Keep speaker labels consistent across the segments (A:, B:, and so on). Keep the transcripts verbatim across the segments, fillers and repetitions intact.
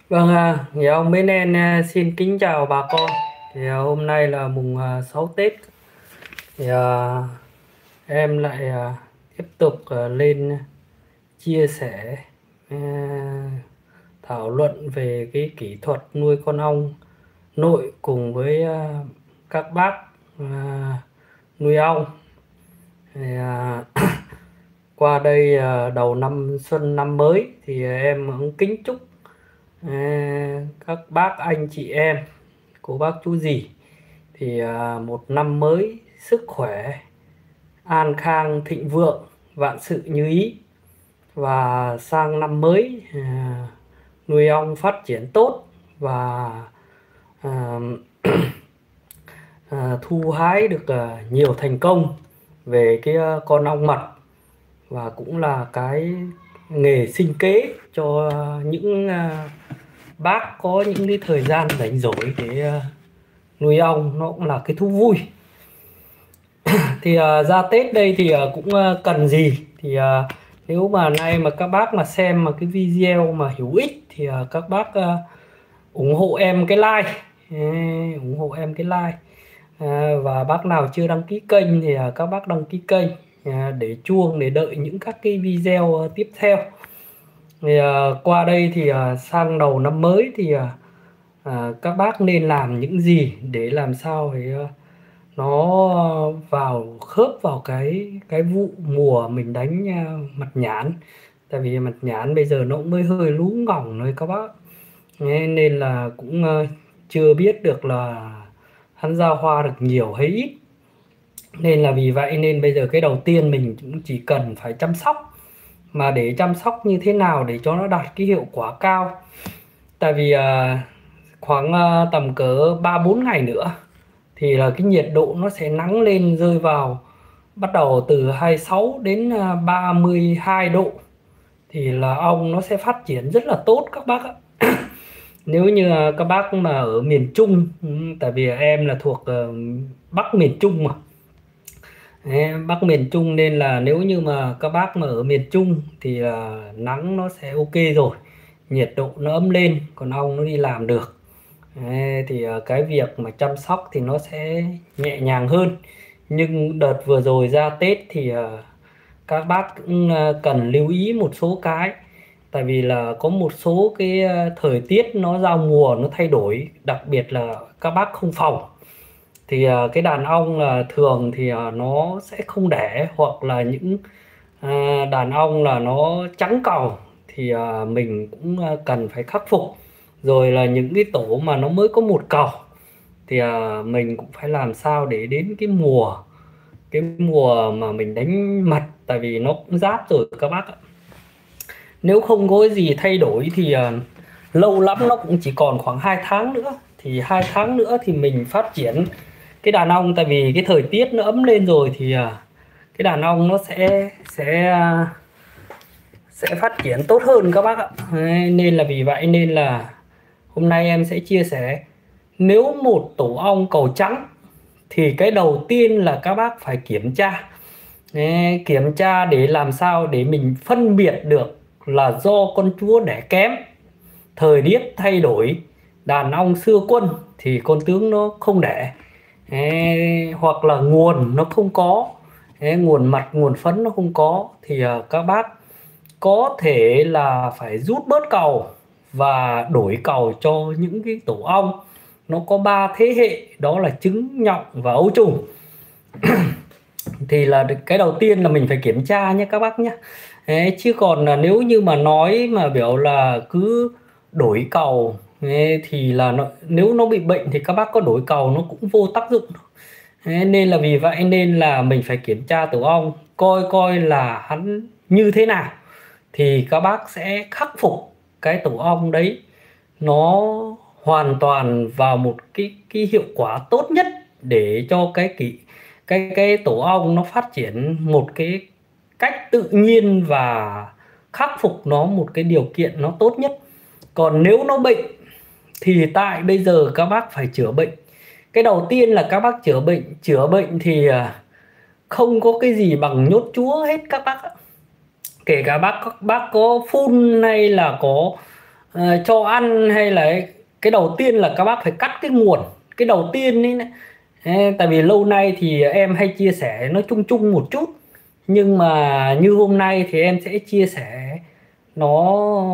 A: Vâng, à, thì ông Mến En à, xin kính chào bà con. Thì à, hôm nay là mùng à, sáu Tết. Thì à, em lại à, tiếp tục à, lên chia sẻ, à, thảo luận về cái kỹ thuật nuôi con ong nội cùng với à, các bác à, nuôi ong. Thì, à, qua đây à, đầu năm xuân năm mới thì em cũng kính chúc à, các bác anh chị em, cô bác chú dì thì à, một năm mới sức khỏe, an khang thịnh vượng, vạn sự như ý. Và sang năm mới à, nuôi ong phát triển tốt và à, à, thu hái được à, nhiều thành công về cái à, con ong mật, và cũng là cái nghề sinh kế cho những à, bác có những cái thời gian rảnh rỗi để à, nuôi ong. Nó cũng là cái thú vui. Thì à, ra Tết đây thì à, cũng à, cần gì thì à, nếu mà nay mà các bác mà xem mà cái video mà hữu ích thì à, các bác à, ủng hộ em cái like. Ê, ủng hộ em cái like. À, và bác nào chưa đăng ký kênh thì à, các bác đăng ký kênh, à, để chuông để đợi những các cái video à, tiếp theo. Thì à, qua đây thì à, sang đầu năm mới thì à, à, các bác nên làm những gì để làm sao để à, nó vào khớp vào cái cái vụ mùa mình đánh à, mật nhãn. Tại vì mật nhãn bây giờ nó cũng mới hơi lú ngỏng rồi các bác. Thế nên là cũng à, chưa biết được là hắn ra hoa được nhiều hay ít. Nên là vì vậy nên bây giờ cái đầu tiên mình cũng chỉ cần phải chăm sóc. Mà để chăm sóc như thế nào để cho nó đạt cái hiệu quả cao? Tại vì à, khoảng à, tầm cỡ ba bốn ngày nữa thì là cái nhiệt độ nó sẽ nắng lên, rơi vào bắt đầu từ hai mươi sáu đến à, ba mươi hai độ, thì là ong nó sẽ phát triển rất là tốt các bác ạ. Nếu như à, các bác mà ở miền Trung, ừ, tại vì em là thuộc ờ, Bắc miền Trung mà. Đấy, Bắc miền Trung nên là nếu như mà các bác mà ở miền Trung thì là nắng nó sẽ ok rồi, nhiệt độ nó ấm lên, còn ong nó đi làm được. Đấy, thì à, cái việc mà chăm sóc thì nó sẽ nhẹ nhàng hơn. Nhưng đợt vừa rồi ra Tết thì à, các bác cũng à, cần lưu ý một số cái. Tại vì là có một số cái à, thời tiết nó giao mùa nó thay đổi, đặc biệt là các bác không phòng thì à, cái đàn ong là thường thì à, nó sẽ không đẻ, hoặc là những à, đàn ong là nó trắng còng thì à, mình cũng à, cần phải khắc phục. Rồi là những cái tổ mà nó mới có một còng thì à, mình cũng phải làm sao để đến cái mùa cái mùa mà mình đánh mật, tại vì nó cũng giáp rồi các bác ạ. Nếu không có cái gì thay đổi thì à, lâu lắm nó cũng chỉ còn khoảng hai tháng nữa, thì hai tháng nữa thì mình phát triển cái đàn ong. Tại vì cái thời tiết nó ấm lên rồi thì à, cái đàn ong nó sẽ sẽ à, sẽ phát triển tốt hơn các bác ạ. Đấy, nên là vì vậy nên là hôm nay em sẽ chia sẻ, nếu một tổ ong cầu trắng thì cái đầu tiên là các bác phải kiểm tra. Đấy, kiểm tra để làm sao để mình phân biệt được là do con chúa đẻ kém, thời tiết thay đổi, đàn ong xưa quân thì con tướng nó không đẻ. Đấy, hoặc là nguồn nó không có. Đấy, nguồn mật nguồn phấn nó không có thì à, các bác có thể là phải rút bớt cầu và đổi cầu cho những cái tổ ong nó có ba thế hệ, đó là trứng, nhộng và ấu trùng. Thì là cái đầu tiên là mình phải kiểm tra nhé các bác nhé. Đấy, chứ còn là nếu như mà nói mà biểu là cứ đổi cầu ấy, thì là nó, nếu nó bị bệnh thì các bác có đổi cầu nó cũng vô tác dụng. Đấy, nên là vì vậy nên là mình phải kiểm tra tổ ong, coi coi là hắn như thế nào thì các bác sẽ khắc phục cái tổ ong đấy nó hoàn toàn vào một cái cái hiệu quả tốt nhất, để cho cái cái cái cái tổ ong nó phát triển một cái cách tự nhiên và khắc phục nó một cái điều kiện nó tốt nhất. Còn nếu nó bệnh thì tại bây giờ các bác phải chữa bệnh. Cái đầu tiên là các bác chữa bệnh. Chữa bệnh thì à, không có cái gì bằng nhốt chúa hết các bác ạ. Kể cả bác bác có phun hay là có uh, cho ăn hay là cái đầu tiên là các bác phải cắt cái nguồn, cái đầu tiên ấy này. Ê, tại vì lâu nay thì em hay chia sẻ nó chung chung một chút, nhưng mà như hôm nay thì em sẽ chia sẻ nó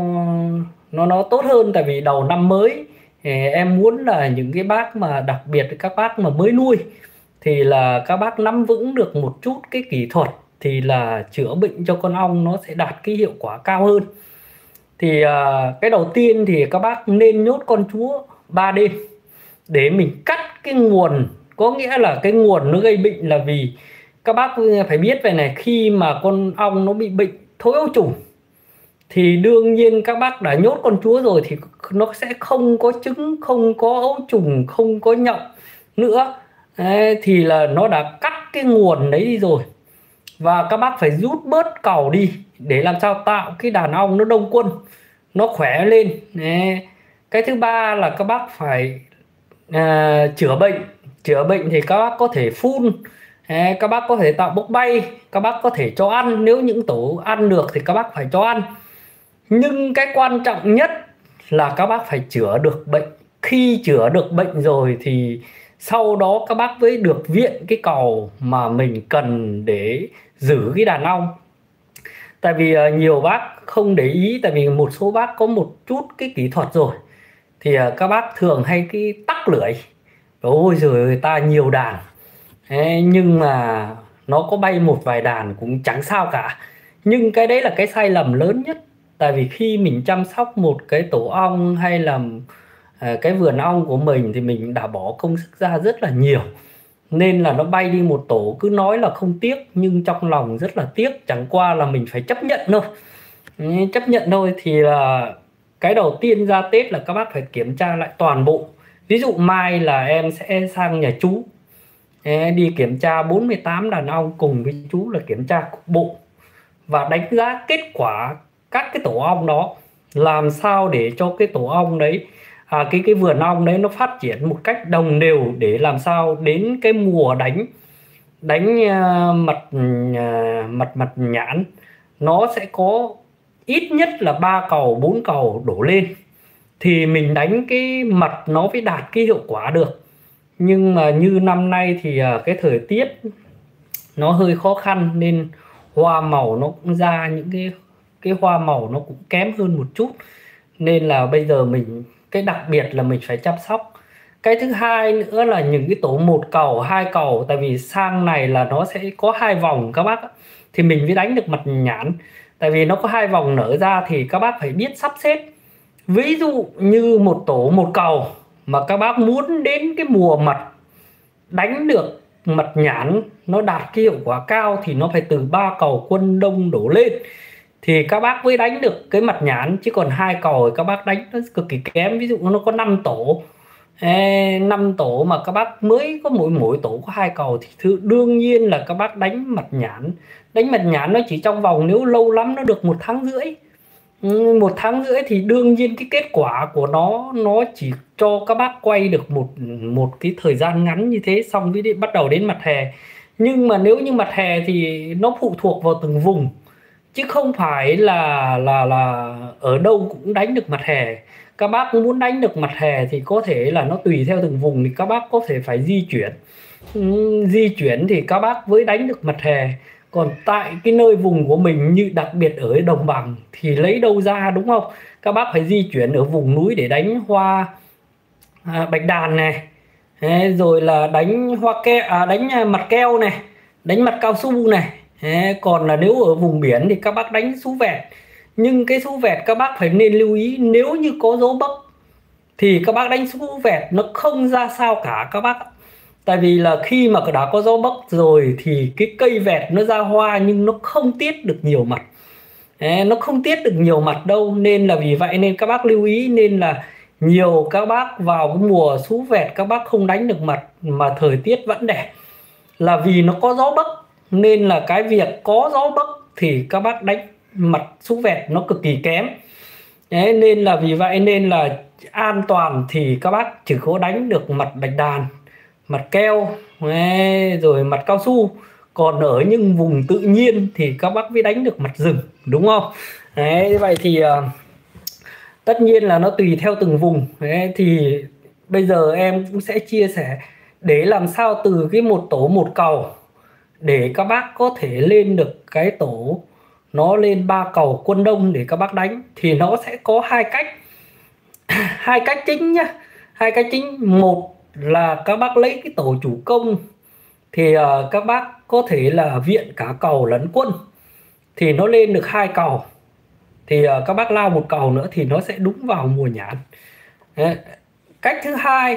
A: nó nó tốt hơn. Tại vì đầu năm mới thì em muốn là những cái bác mà đặc biệt các bác mà mới nuôi thì là các bác nắm vững được một chút cái kỹ thuật thì là chữa bệnh cho con ong nó sẽ đạt cái hiệu quả cao hơn. Thì à, cái đầu tiên thì các bác nên nhốt con chúa ba đêm để mình cắt cái nguồn. Có nghĩa là cái nguồn nó gây bệnh là vì các bác phải biết về này, khi mà con ong nó bị bệnh thối ấu trùng thì đương nhiên các bác đã nhốt con chúa rồi thì nó sẽ không có trứng, không có ấu trùng, không có nhộng nữa. Đấy, thì là nó đã cắt cái nguồn đấy đi rồi. Và các bác phải rút bớt càu đi để làm sao tạo cái đàn ong nó đông quân, nó khỏe lên. Đấy. Cái thứ ba là các bác phải à, chữa bệnh. Chữa bệnh thì các bác có thể phun, Đấy, các bác có thể tạo bốc bay, các bác có thể cho ăn. Nếu những tổ ăn được thì các bác phải cho ăn. Nhưng cái quan trọng nhất là các bác phải chữa được bệnh. Khi chữa được bệnh rồi thì sau đó các bác mới được viện cái càu mà mình cần để giữ cái đàn ong. Tại vì uh, nhiều bác không để ý, tại vì một số bác có một chút cái kỹ thuật rồi thì uh, các bác thường hay cái tắc lưỡi. Ôi giời ơi, ta nhiều đàn. Thế nhưng mà nó có bay một vài đàn cũng chẳng sao cả. Nhưng cái đấy là cái sai lầm lớn nhất. Tại vì khi mình chăm sóc một cái tổ ong hay là à, cái vườn ong của mình thì mình đã bỏ công sức ra rất là nhiều. Nên là nó bay đi một tổ cứ nói là không tiếc, nhưng trong lòng rất là tiếc. Chẳng qua là mình phải chấp nhận thôi. Chấp nhận thôi. Thì là cái đầu tiên ra Tết là các bác phải kiểm tra lại toàn bộ. Ví dụ mai là em sẽ sang nhà chú, đi kiểm tra bốn mươi tám đàn ong cùng với chú là kiểm tra cục bộ và đánh giá kết quả các cái tổ ong đó, làm sao để cho cái tổ ong đấy à, cái cái vườn ong đấy nó phát triển một cách đồng đều, để làm sao đến cái mùa đánh đánh uh, mật uh, mật mật nhãn nó sẽ có ít nhất là ba càu bốn càu đổ lên thì mình đánh cái mật nó mới đạt cái hiệu quả được. Nhưng mà như năm nay thì cái thời tiết nó hơi khó khăn nên hoa màu nó cũng ra những cái cái hoa màu nó cũng kém hơn một chút, nên là bây giờ mình cái đặc biệt là mình phải chăm sóc. Cái thứ hai nữa là những cái tổ một cầu hai cầu, tại vì sang này là nó sẽ có hai vòng các bác, thì mình mới đánh được mật nhãn. Tại vì nó có hai vòng nở ra thì các bác phải biết sắp xếp. Ví dụ như một tổ một cầu mà các bác muốn đến cái mùa mật đánh được mật nhãn nó đạt cái hiệu quả cao thì nó phải từ ba cầu quân đông đổ lên thì các bác mới đánh được cái mật nhãn. Chứ còn hai cầu thì các bác đánh nó cực kỳ kém. Ví dụ nó có năm tổ năm tổ mà các bác mới có mỗi mỗi tổ có hai cầu thì thứ đương nhiên là các bác đánh mật nhãn. Đánh mật nhãn nó chỉ trong vòng nếu lâu lắm nó được một tháng rưỡi. Một tháng rưỡi thì đương nhiên cái kết quả của nó nó chỉ cho các bác quay được một một cái thời gian ngắn như thế, xong mới bắt đầu đến mặt hè. Nhưng mà nếu như mặt hè thì nó phụ thuộc vào từng vùng, chứ không phải là là là ở đâu cũng đánh được mặt hè. Các bác muốn đánh được mặt hè thì có thể là nó tùy theo từng vùng, thì các bác có thể phải di chuyển. Di chuyển thì các bác mới đánh được mặt hè. Còn tại cái nơi vùng của mình như đặc biệt ở đồng bằng thì lấy đâu ra, đúng không? Các bác phải di chuyển ở vùng núi để đánh hoa à, bạch đàn này, Đấy, rồi là đánh hoa keo, à, đánh mặt keo này, đánh mặt cao su này. Đấy, còn là nếu ở vùng biển thì các bác đánh sú vẹt. Nhưng cái sú vẹt các bác phải nên lưu ý, nếu như có gió bấc thì các bác đánh sú vẹt nó không ra sao cả các bác. Tại vì là khi mà đã có gió bấc rồi thì cái cây vẹt nó ra hoa nhưng nó không tiết được nhiều mặt. Đấy, nó không tiết được nhiều mặt đâu. Nên là vì vậy nên các bác lưu ý, nên là nhiều các bác vào cái mùa sú vẹt các bác không đánh được mặt mà thời tiết vẫn đẹp, là vì nó có gió bấc. Nên là cái việc có gió bấc thì các bác đánh mặt sú vẹt nó cực kỳ kém. Đấy, nên là vì vậy nên là an toàn thì các bác chỉ có đánh được mặt bạch đàn, mặt keo, rồi mặt cao su. Còn ở những vùng tự nhiên thì các bác mới đánh được mặt rừng, đúng không? Đấy, vậy thì Tất nhiên là nó tùy theo từng vùng. Đấy, thì bây giờ em cũng sẽ chia sẻ để làm sao từ cái một tổ một cầu để các bác có thể lên được cái tổ nó lên ba cầu quân đông để các bác đánh, thì nó sẽ có hai cách. Hai cách chính nhá. Hai cách chính, một là các bác lấy cái tổ chủ công thì uh, các bác có thể là viện cả cầu lẫn quân thì nó lên được hai cầu, thì uh, các bác lao một cầu nữa thì nó sẽ đúng vào mùa nhãn. Đấy. Cách thứ hai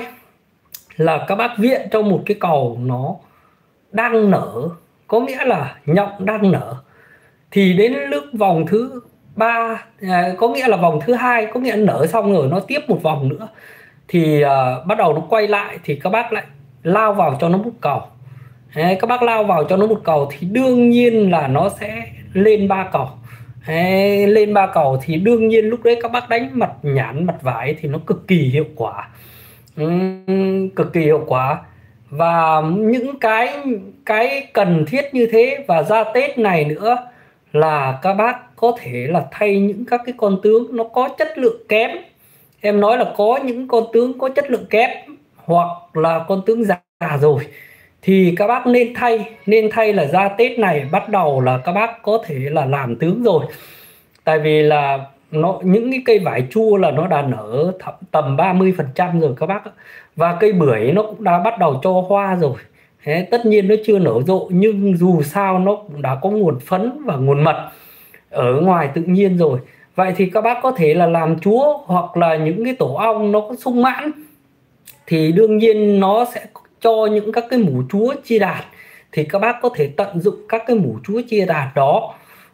A: là các bác viện cho một cái cầu nó đang nở, có nghĩa là nhộng đang nở, thì đến lúc vòng thứ ba, à, có nghĩa là vòng thứ hai, có nghĩa là nở xong rồi nó tiếp một vòng nữa thì à, bắt đầu nó quay lại thì các bác lại lao vào cho nó một cầu. Đấy, các bác lao vào cho nó một cầu thì đương nhiên là nó sẽ lên ba cầu. Đấy, lên ba cầu thì đương nhiên lúc đấy các bác đánh mặt nhãn mặt vải thì nó cực kỳ hiệu quả. Uhm, cực kỳ hiệu quả. Và những cái cái cần thiết như thế, và ra Tết này nữa là các bác có thể là thay những các cái con tướng nó có chất lượng kém. Em nói là có những con tướng có chất lượng kém hoặc là con tướng già rồi thì các bác nên thay. Nên thay là ra Tết này bắt đầu là các bác có thể là làm tướng rồi. Tại vì là nó những cái cây vải chua là nó đã nở tầm ba mươi phần trăm rồi các bác ạ. Và cây bưởi nó cũng đã bắt đầu cho hoa rồi. Thế, tất nhiên nó chưa nở rộ nhưng dù sao nó cũng đã có nguồn phấn và nguồn mật ở ngoài tự nhiên rồi. Vậy thì các bác có thể là làm chúa hoặc là những cái tổ ong nó có sung mãn thì đương nhiên nó sẽ cho những các cái mủ chúa chia đạt, thì các bác có thể tận dụng các cái mủ chúa chia đạt đó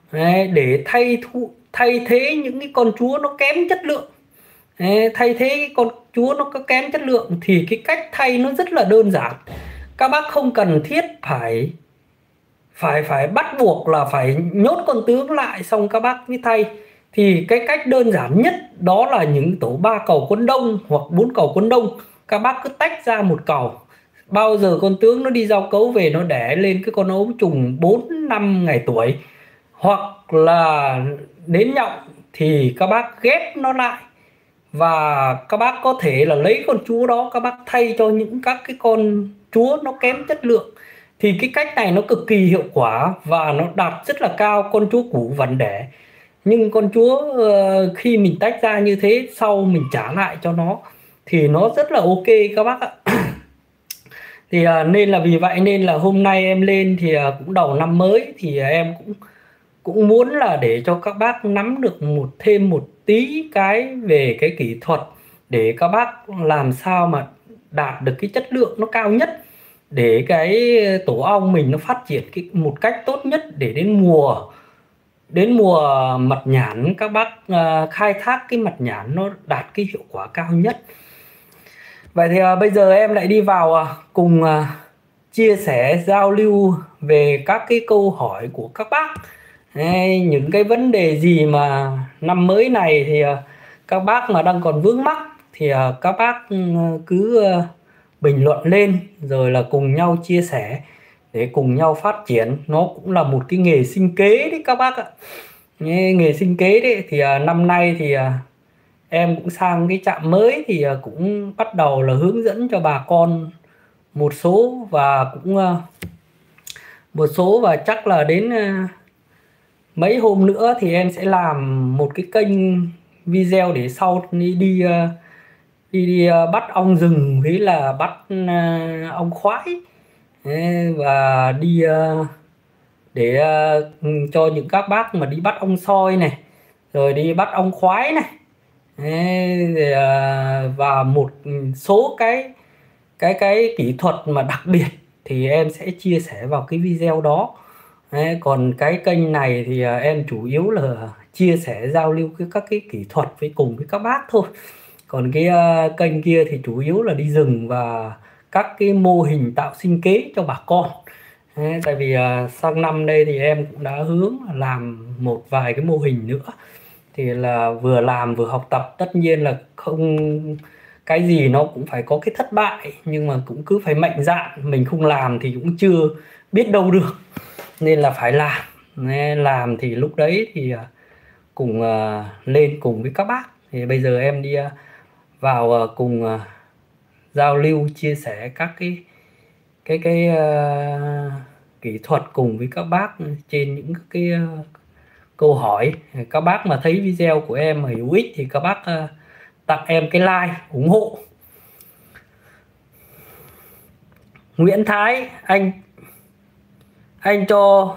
A: để thay thu, thay thế những cái con chúa nó kém chất lượng. Thay thế con chúa nó có kém chất lượng thì cái cách thay nó rất là đơn giản. Các bác không cần thiết phải phải phải bắt buộc là phải nhốt con tướng lại xong các bác mới thay. Thì cái cách đơn giản nhất đó là những tổ ba cầu quân đông hoặc bốn cầu quân đông, các bác cứ tách ra một cầu. Bao giờ con tướng nó đi giao cấu về nó đẻ lên cái con ấu trùng bốn năm ngày tuổi hoặc là đến nhộng thì các bác ghép nó lại, và các bác có thể là lấy con chúa đó các bác thay cho những các cái con chúa nó kém chất lượng. Thì cái cách này nó cực kỳ hiệu quả và nó đạt rất là cao. Con chúa cũ vẫn đẻ nhưng con chúa khi mình tách ra như thế sau mình trả lại cho nó thì nó rất là ok các bác ạ. Thì nên là vì vậy nên là hôm nay em lên thì cũng đầu năm mới thì em cũng cũng muốn là để cho các bác nắm được một thêm một tí cái về cái kỹ thuật để các bác làm sao mà đạt được cái chất lượng nó cao nhất để cái tổ ong mình nó phát triển cái một cách tốt nhất, để đến mùa đến mùa mật nhãn các bác uh, khai thác cái mật nhãn nó đạt cái hiệu quả cao nhất. Vậy thì uh, bây giờ em lại đi vào uh, cùng uh, chia sẻ giao lưu về các cái câu hỏi của các bác. Hay, những cái vấn đề gì mà năm mới này thì uh, các bác mà đang còn vướng mắc thì uh, các bác uh, cứ uh, bình luận lên rồi là cùng nhau chia sẻ để cùng nhau phát triển. Nó cũng là một cái nghề sinh kế đấy các bác ạ. Nghề sinh kế đấy thì uh, năm nay thì uh, em cũng sang cái trạm mới thì uh, cũng bắt đầu là hướng dẫn cho bà con một số, và cũng uh, một số và chắc là đến uh, mấy hôm nữa thì em sẽ làm một cái kênh video để sau đi đi uh, đi, đi uh, bắt ong rừng với là bắt uh, ong khoái. Đấy, và đi uh, để uh, cho những các bác mà đi bắt ong soi này rồi đi bắt ong khoái này. Đấy, uh, và một số cái cái cái kỹ thuật mà đặc biệt thì em sẽ chia sẻ vào cái video đó. Đấy, còn cái kênh này thì uh, em chủ yếu là chia sẻ giao lưu cái các cái kỹ thuật với cùng với các bác thôi. Còn cái uh, kênh kia thì chủ yếu là đi rừng và các cái mô hình tạo sinh kế cho bà con. Đấy, tại vì uh, sang năm đây thì em cũng đã hướng làm một vài cái mô hình nữa, thì là vừa làm vừa học tập. Tất nhiên là không cái gì nó cũng phải có cái thất bại, nhưng mà cũng cứ phải mạnh dạn. Mình không làm thì cũng chưa biết đâu được, nên là phải làm. Nên làm thì lúc đấy thì cùng uh, lên cùng với các bác Thì bây giờ em đi vào cùng giao lưu chia sẻ các cái cái cái uh, kỹ thuật cùng với các bác trên những cái uh, câu hỏi. Các bác mà thấy video của em mà hữu ích thì các bác uh, tặng em cái like ủng hộ. Nguyễn Thái, anh anh cho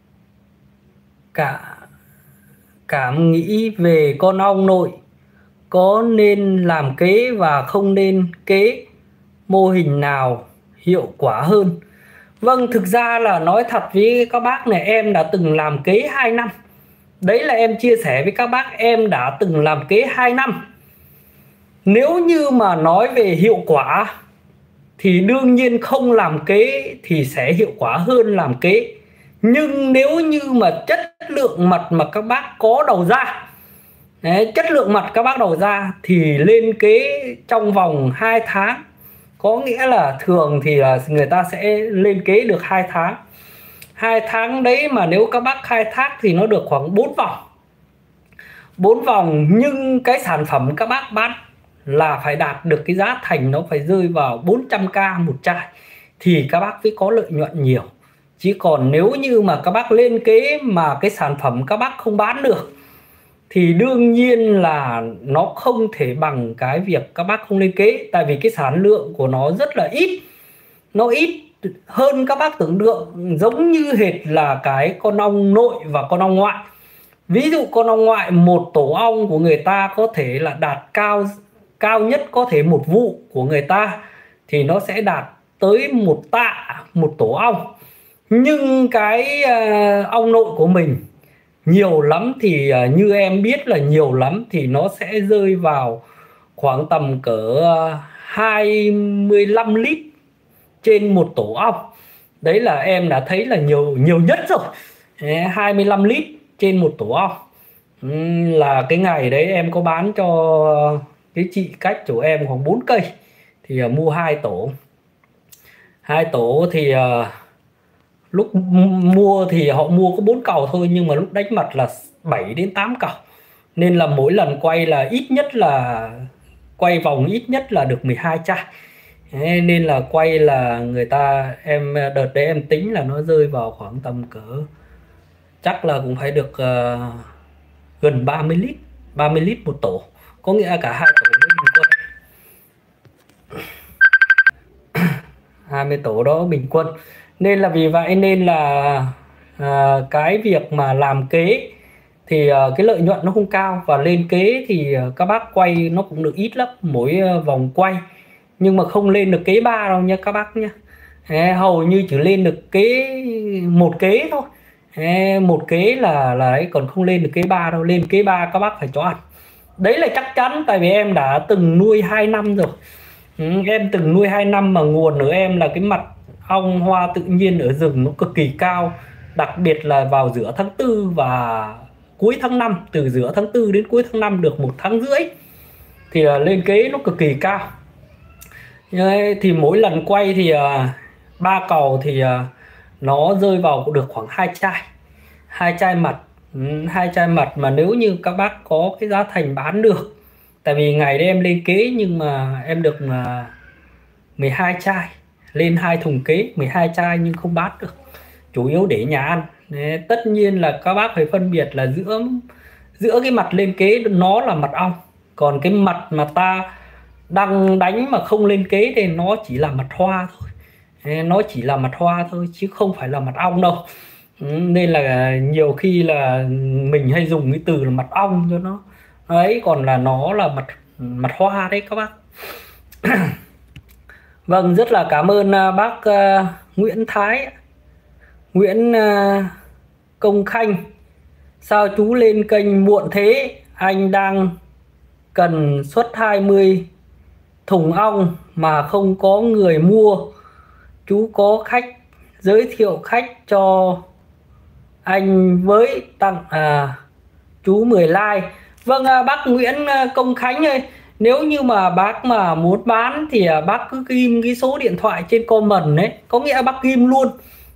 A: cả cảm nghĩ về con ong nội, có nên làm kế và không nên kế, mô hình nào hiệu quả hơn? Vâng, thực ra là nói thật với các bác này, em đã từng làm kế hai năm. Đấy là em chia sẻ với các bác, em đã từng làm kế hai năm. Nếu như mà nói về hiệu quả thì đương nhiên không làm kế thì sẽ hiệu quả hơn làm kế. Nhưng nếu như mà chất lượng mật mà các bác có đầu ra, đấy, chất lượng mật các bác đầu ra thì lên kế trong vòng hai tháng. Có nghĩa là thường thì là người ta sẽ lên kế được hai tháng. Hai tháng đấy mà nếu các bác khai thác thì nó được khoảng bốn vòng. bốn vòng nhưng cái sản phẩm các bác bán là phải đạt được cái giá thành nó phải rơi vào bốn trăm k một chai thì các bác mới có lợi nhuận nhiều. Chứ còn nếu như mà các bác lên kế mà cái sản phẩm các bác không bán được thì đương nhiên là nó không thể bằng cái việc các bác không lên kế. Tại vì cái sản lượng của nó rất là ít, nó ít hơn các bác tưởng tượng, giống như hệt là cái con ong nội và con ong ngoại. Ví dụ con ong ngoại, một tổ ong của người ta có thể là đạt cao cao nhất có thể một vụ của người ta thì nó sẽ đạt tới một tạ một tổ ong. Nhưng cái uh, ong nội của mình nhiều lắm thì uh, như em biết là nhiều lắm thì nó sẽ rơi vào khoảng tầm cỡ uh, hai mươi lăm lít trên một tổ ong. Đấy là em đã thấy là nhiều nhiều nhất rồi. hai mươi lăm lít trên một tổ ong. Uhm, là cái ngày đấy em có bán cho cái chị cách chỗ em khoảng bốn cây thì uh, mua hai tổ. Hai tổ thì uh, lúc mua thì họ mua có bốn càu thôi, nhưng mà lúc đánh mật là bảy đến tám càu. Nên là mỗi lần quay là ít nhất là quay vòng ít nhất là được mười hai chai. Thế nên là quay là người ta, em đợt đấy em tính là nó rơi vào khoảng tầm cỡ chắc là cũng phải được uh, gần ba mươi lít, ba mươi lít một tổ. Có nghĩa là cả hai tổ bình quân. hai mươi tổ đó bình quân. Nên là vì vậy nên là à, cái việc mà làm kế thì à, cái lợi nhuận nó không cao, và lên kế thì à, các bác quay nó cũng được ít lắm, mỗi à, vòng quay, nhưng mà không lên được kế ba đâu nha các bác nhé. Thế, hầu như chỉ lên được kế một kế thôi. Thế, một kế là là đấy, còn không lên được kế ba đâu. Lên kế ba các bác phải cho ăn. Đấy là chắc chắn, tại vì em đã từng nuôi hai năm rồi. Ừ, em từng nuôi hai năm mà nguồn ở em là cái mặt ong hoa tự nhiên ở rừng nó cực kỳ cao, đặc biệt là vào giữa tháng tư và cuối tháng năm, từ giữa tháng tư đến cuối tháng năm được một tháng rưỡi thì lên kế nó cực kỳ cao. Thì mỗi lần quay thì ba uh, cầu thì uh, nó rơi vào được khoảng hai chai, hai chai mật, ừ, hai chai mật mà nếu như các bác có cái giá thành bán được. Tại vì ngày đấy em lên kế nhưng mà em được uh, mười hai chai, lên hai thùng kế mười hai chai nhưng không bán được, chủ yếu để nhà ăn. Đấy, tất nhiên là các bác phải phân biệt là giữa giữa cái mặt lên kế nó là mật ong, còn cái mặt mà ta đang đánh mà không lên kế thì nó chỉ là mật hoa thôi. Đấy, nó chỉ là mật hoa thôi chứ không phải là mật ong đâu. Ừ, nên là nhiều khi là mình hay dùng cái từ là mật ong cho nó ấy, còn là nó là mật mật hoa đấy các bác. Vâng, rất là cảm ơn uh, bác uh, Nguyễn Thái, Nguyễn uh, Công Khanh. Sao chú lên kênh muộn thế? Anh đang cần xuất hai mươi thùng ong mà không có người mua. Chú có khách, giới thiệu khách cho anh với tặng à, chú mười like. Vâng, à, bác Nguyễn Công Khánh ơi, nếu như mà bác mà muốn bán thì bác cứ ghim cái số điện thoại trên comment đấy, có nghĩa bác ghim luôn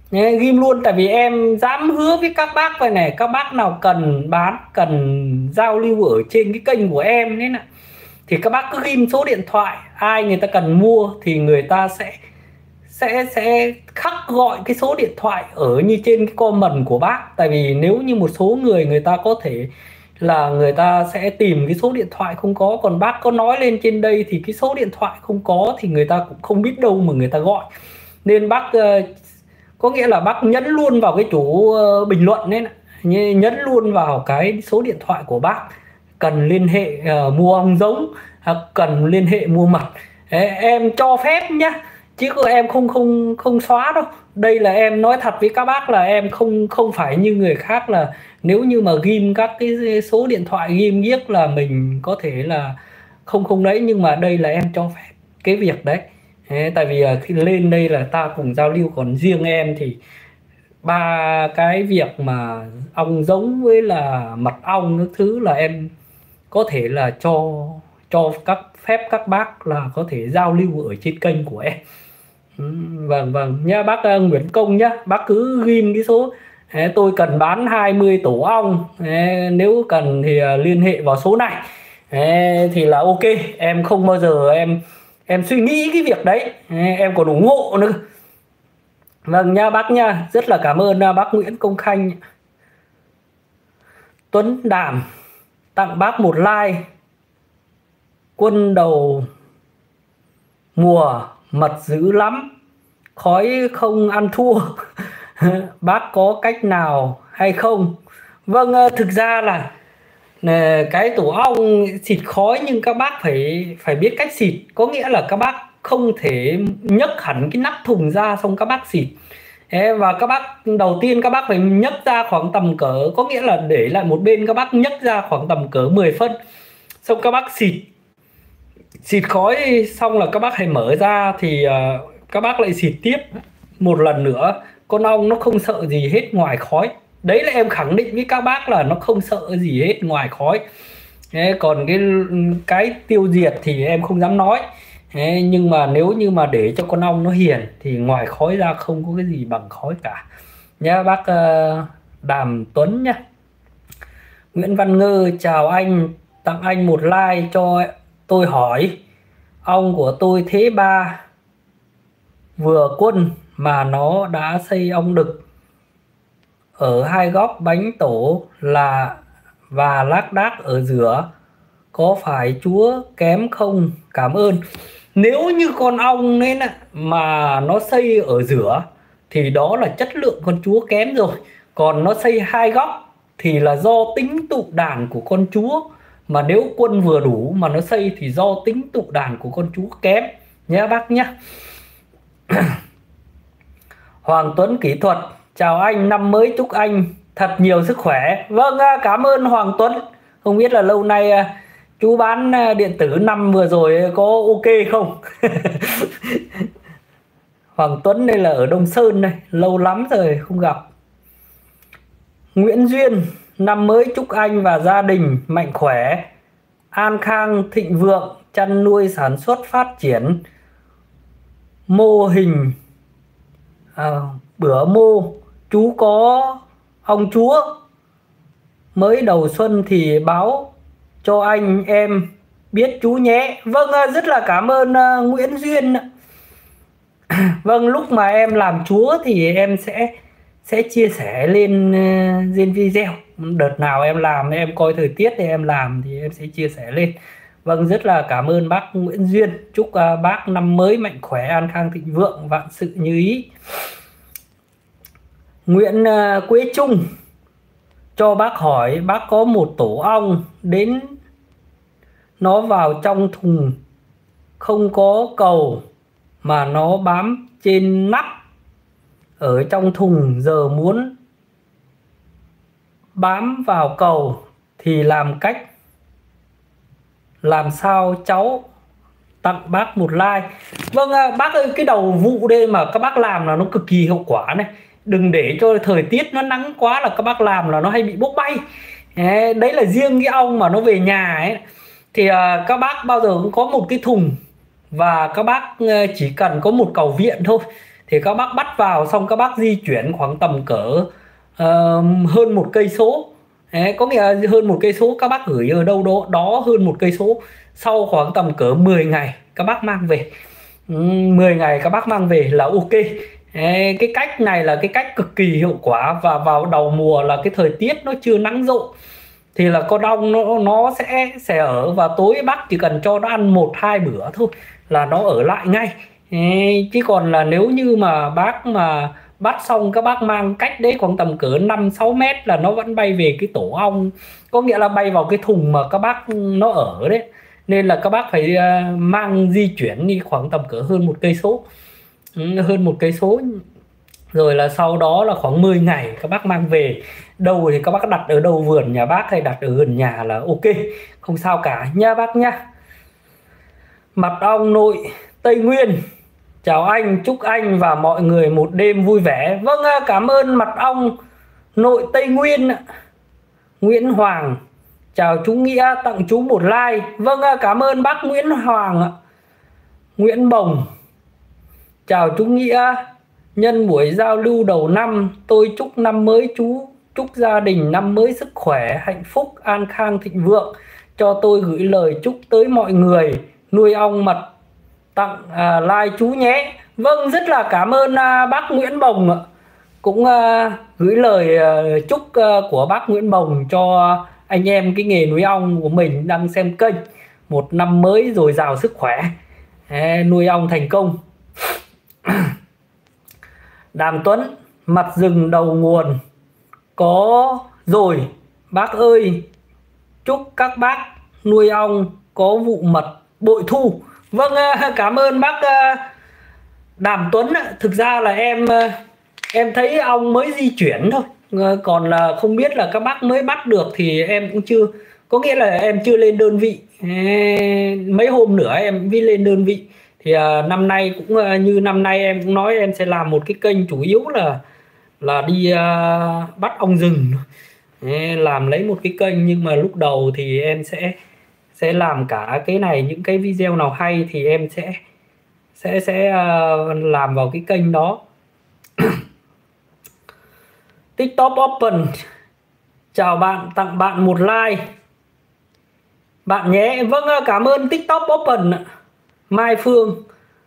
A: Nhé, ghim luôn, tại vì em dám hứa với các bác vậy này, các bác nào cần bán, cần giao lưu ở trên cái kênh của em đấy nè, thì các bác cứ ghim số điện thoại, ai người ta cần mua thì người ta sẽ sẽ sẽ khắc gọi cái số điện thoại ở như trên cái comment của bác. Tại vì nếu như một số người người ta có thể là người ta sẽ tìm cái số điện thoại không có, còn bác có nói lên trên đây thì cái số điện thoại không có thì người ta cũng không biết đâu mà người ta gọi. Nên bác uh, có nghĩa là bác nhấn luôn vào cái chỗ uh, bình luận đấy, nhấn luôn vào cái số điện thoại của bác, cần liên hệ uh, mua ong giống, hoặc cần liên hệ mua mật. Đấy, em cho phép nhá, chứ em không không không xóa đâu. Đây là em nói thật với các bác là em không không phải như người khác là nếu như mà ghim các cái số điện thoại ghim ghiếc là mình có thể là không không đấy, nhưng mà đây là em cho phép cái việc đấy. Thế, tại vì khi lên đây là ta cùng giao lưu, còn riêng em thì ba cái việc mà ong giống với là mật ong các thứ là em có thể là cho cho các phép các bác là có thể giao lưu ở trên kênh của em. Ừ, vâng vâng nha bác uh, Nguyễn Công nhá, bác cứ ghim cái số Đấy, tôi cần bán hai mươi tổ ong. Đấy, nếu cần thì uh, liên hệ vào số này. Đấy, thì là ok, em không bao giờ em em suy nghĩ cái việc đấy. Đấy, em còn ủng hộ nữa. Vâng nha bác nha, rất là cảm ơn uh, bác Nguyễn Công Khanh. Tuấn Đàm tặng bác một like. Quân đầu mùa mật dữ lắm, khói không ăn thua. Bác có cách nào hay không? Vâng, thực ra là cái tổ ong xịt khói, nhưng các bác phải phải biết cách xịt. Có nghĩa là các bác không thể nhấc hẳn cái nắp thùng ra xong các bác xịt. Và các bác đầu tiên các bác phải nhấc ra khoảng tầm cỡ, có nghĩa là để lại một bên, các bác nhấc ra khoảng tầm cỡ mười phân, xong các bác xịt xịt khói xong là các bác hãy mở ra thì uh, các bác lại xịt tiếp một lần nữa. Con ong nó không sợ gì hết ngoài khói. Đấy là em khẳng định với các bác là nó không sợ gì hết ngoài khói. Thế còn cái cái tiêu diệt thì em không dám nói. Thế nhưng mà nếu như mà để cho con ong nó hiền thì ngoài khói ra không có cái gì bằng khói cả nhá bác. uh, Đàm Tuấn nhá. Nguyễn Văn Ngư chào anh, tặng anh một like cho tôi hỏi. Ong của tôi thế ba vừa quân mà nó đã xây ong đực ở hai góc bánh tổ là và lác đác ở giữa, có phải chúa kém không? Cảm ơn. Nếu như con ong nên mà nó xây ở giữa thì đó là chất lượng con chúa kém rồi. Còn nó xây hai góc thì là do tính tụ đàn của con chúa. Mà nếu quân vừa đủ mà nó xây thì do tính tụ đàn của con chúa kém nhé bác nhé. Hoàng Tuấn Kỹ thuật chào anh, năm mới chúc anh thật nhiều sức khỏe. Vâng, cảm ơn Hoàng Tuấn. Không biết là lâu nay chú bán điện tử năm vừa rồi có ok không? Hoàng Tuấn đây là ở Đông Sơn đây, lâu lắm rồi không gặp. Nguyễn Duyên, năm mới chúc anh và gia đình mạnh khỏe, an khang thịnh vượng, chăn nuôi sản xuất phát triển, mô hình à, bữa mô chú có ong chúa mới đầu xuân thì báo cho anh em biết chú nhé. Vâng, rất là cảm ơn uh, Nguyễn Duyên. Vâng, lúc mà em làm chúa thì em sẽ sẽ chia sẻ lên uh, trên video. Đợt nào em làm em coi thời tiết thì em làm thì em sẽ chia sẻ lên. Vâng, rất là cảm ơn bác Nguyễn Duyên. Chúc uh, bác năm mới mạnh khỏe, an khang thịnh vượng, vạn sự như ý. Nguyễn uh, Quế Trung cho bác hỏi, bác có một tổ ong đến nó vào trong thùng không có cầu mà nó bám trên nắp ở trong thùng, giờ muốn bám vào cầu thì làm cách làm sao cháu? Tặng bác một like. Vâng, bác ơi, cái đầu vụ đây mà các bác làm là nó cực kỳ hiệu quả này. Đừng để cho thời tiết nó nắng quá là các bác làm là nó hay bị bốc bay. Đấy là riêng cái ong mà nó về nhà ấy thì các bác bao giờ cũng có một cái thùng và các bác chỉ cần có một cầu viện thôi thì các bác bắt vào xong các bác di chuyển khoảng tầm cỡ uh, hơn một cây số. Đấy, có nghĩa là hơn một cây số các bác gửi ở đâu đó đó hơn một cây số, sau khoảng tầm cỡ mười ngày các bác mang về. ừ, mười ngày các bác mang về là ok. Đấy, cái cách này là cái cách cực kỳ hiệu quả, và vào đầu mùa là cái thời tiết nó chưa nắng rộ thì là con ong nó nó sẽ sẽ ở, và tối bác chỉ cần cho nó ăn một hai bữa thôi là nó ở lại ngay. Ê, chứ còn là nếu như mà bác mà bắt xong các bác mang cách đấy khoảng tầm cỡ năm sáu mét là nó vẫn bay về cái tổ ong, có nghĩa là bay vào cái thùng mà các bác nó ở đấy. Nên là các bác phải uh, mang di chuyển đi khoảng tầm cỡ hơn một cây số. ừ, hơn một cây số rồi là sau đó là khoảng mười ngày các bác mang về. Đâu thì các bác đặt ở đâu, vườn nhà bác hay đặt ở gần nhà là ok, không sao cả nha bác nha. Mật ong nội Tây Nguyên chào anh, chúc anh và mọi người một đêm vui vẻ. Vâng, cảm ơn mật ong nội Tây Nguyên. Nguyễn Hoàng chào chú Nghĩa, tặng chú một like. Vâng, cảm ơn bác Nguyễn Hoàng. Nguyễn Bồng chào chú Nghĩa, nhân buổi giao lưu đầu năm tôi chúc năm mới chú, chúc gia đình năm mới sức khỏe, hạnh phúc, an khang, thịnh vượng. Cho tôi gửi lời chúc tới mọi người nuôi ong mật, tặng à, like chú nhé. Vâng, rất là cảm ơn à, bác Nguyễn Bồng ạ. Cũng à, gửi lời à, chúc à, của bác Nguyễn Bồng cho anh em cái nghề nuôi ong của mình đang xem kênh. Một năm mới dồi dào sức khỏe, à, nuôi ong thành công. Đàm Tuấn, mặt rừng đầu nguồn có rồi bác ơi, chúc các bác nuôi ong có vụ mật bội thu. Vâng, cảm ơn bác Đàm Tuấn. Thực ra là em em thấy ong mới di chuyển thôi, còn là không biết là các bác mới bắt được thì em cũng chưa, có nghĩa là em chưa lên đơn vị. Mấy hôm nữa em mới lên đơn vị. Thì à, năm nay cũng à, như năm nay em cũng nói em sẽ làm một cái kênh chủ yếu là là đi à, bắt ong rừng. Ê, làm lấy một cái kênh, nhưng mà lúc đầu thì em sẽ sẽ làm cả cái này, những cái video nào hay thì em sẽ sẽ sẽ uh, làm vào cái kênh đó. TikTok Open chào bạn, tặng bạn một like bạn nhé. Vâng, cảm ơn TikTok Open. Mai Phương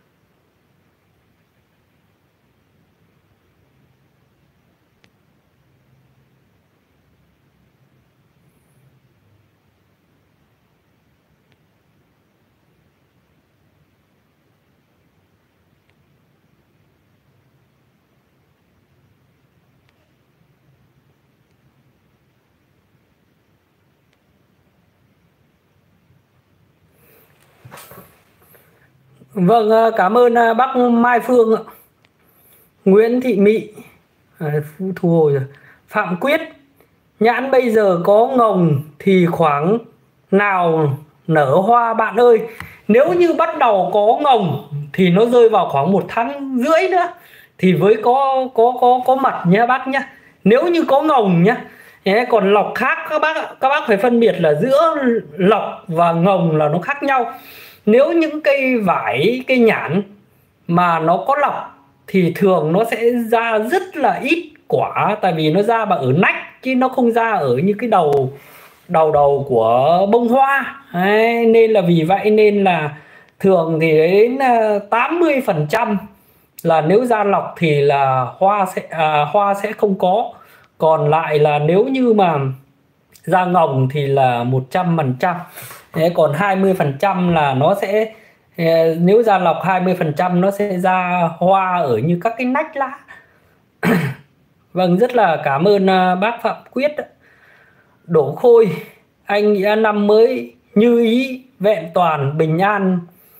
A: Vâng, cảm ơn bác Mai Phương ạ. Nguyễn Thị Mị à, thu hồi rồi. Phạm Quyết, nhãn bây giờ có ngồng thì khoảng nào nở hoa bạn ơi? Nếu như bắt đầu có ngồng thì nó rơi vào khoảng một tháng rưỡi nữa thì với có có có có mật nhé bác nhé. Nếu như có ngồng nhé. Còn lọc khác các bác các bác phải phân biệt là giữa lọc và ngồng là nó khác nhau. Nếu những cây vải, cây nhãn mà nó có lọc thì thường nó sẽ ra rất là ít quả, tại vì nó ra bằng ở nách chứ nó không ra ở như cái đầu đầu đầu của bông hoa. Đấy, nên là vì vậy nên là thường thì đến tám mươi phần trăm là nếu ra lọc thì là hoa sẽ à, hoa sẽ không có, còn lại là nếu như mà ra ngồng thì là một trăm phần trăm. Thế còn hai mươi phần trăm là nó sẽ, nếu ra lọc hai mươi phần trăm nó sẽ ra hoa ở như các cái nách lá. Vâng, rất là cảm ơn bác Phạm Quyết. Đỗ Khôi, anh nghĩa năm mới như ý, vẹn toàn, bình an,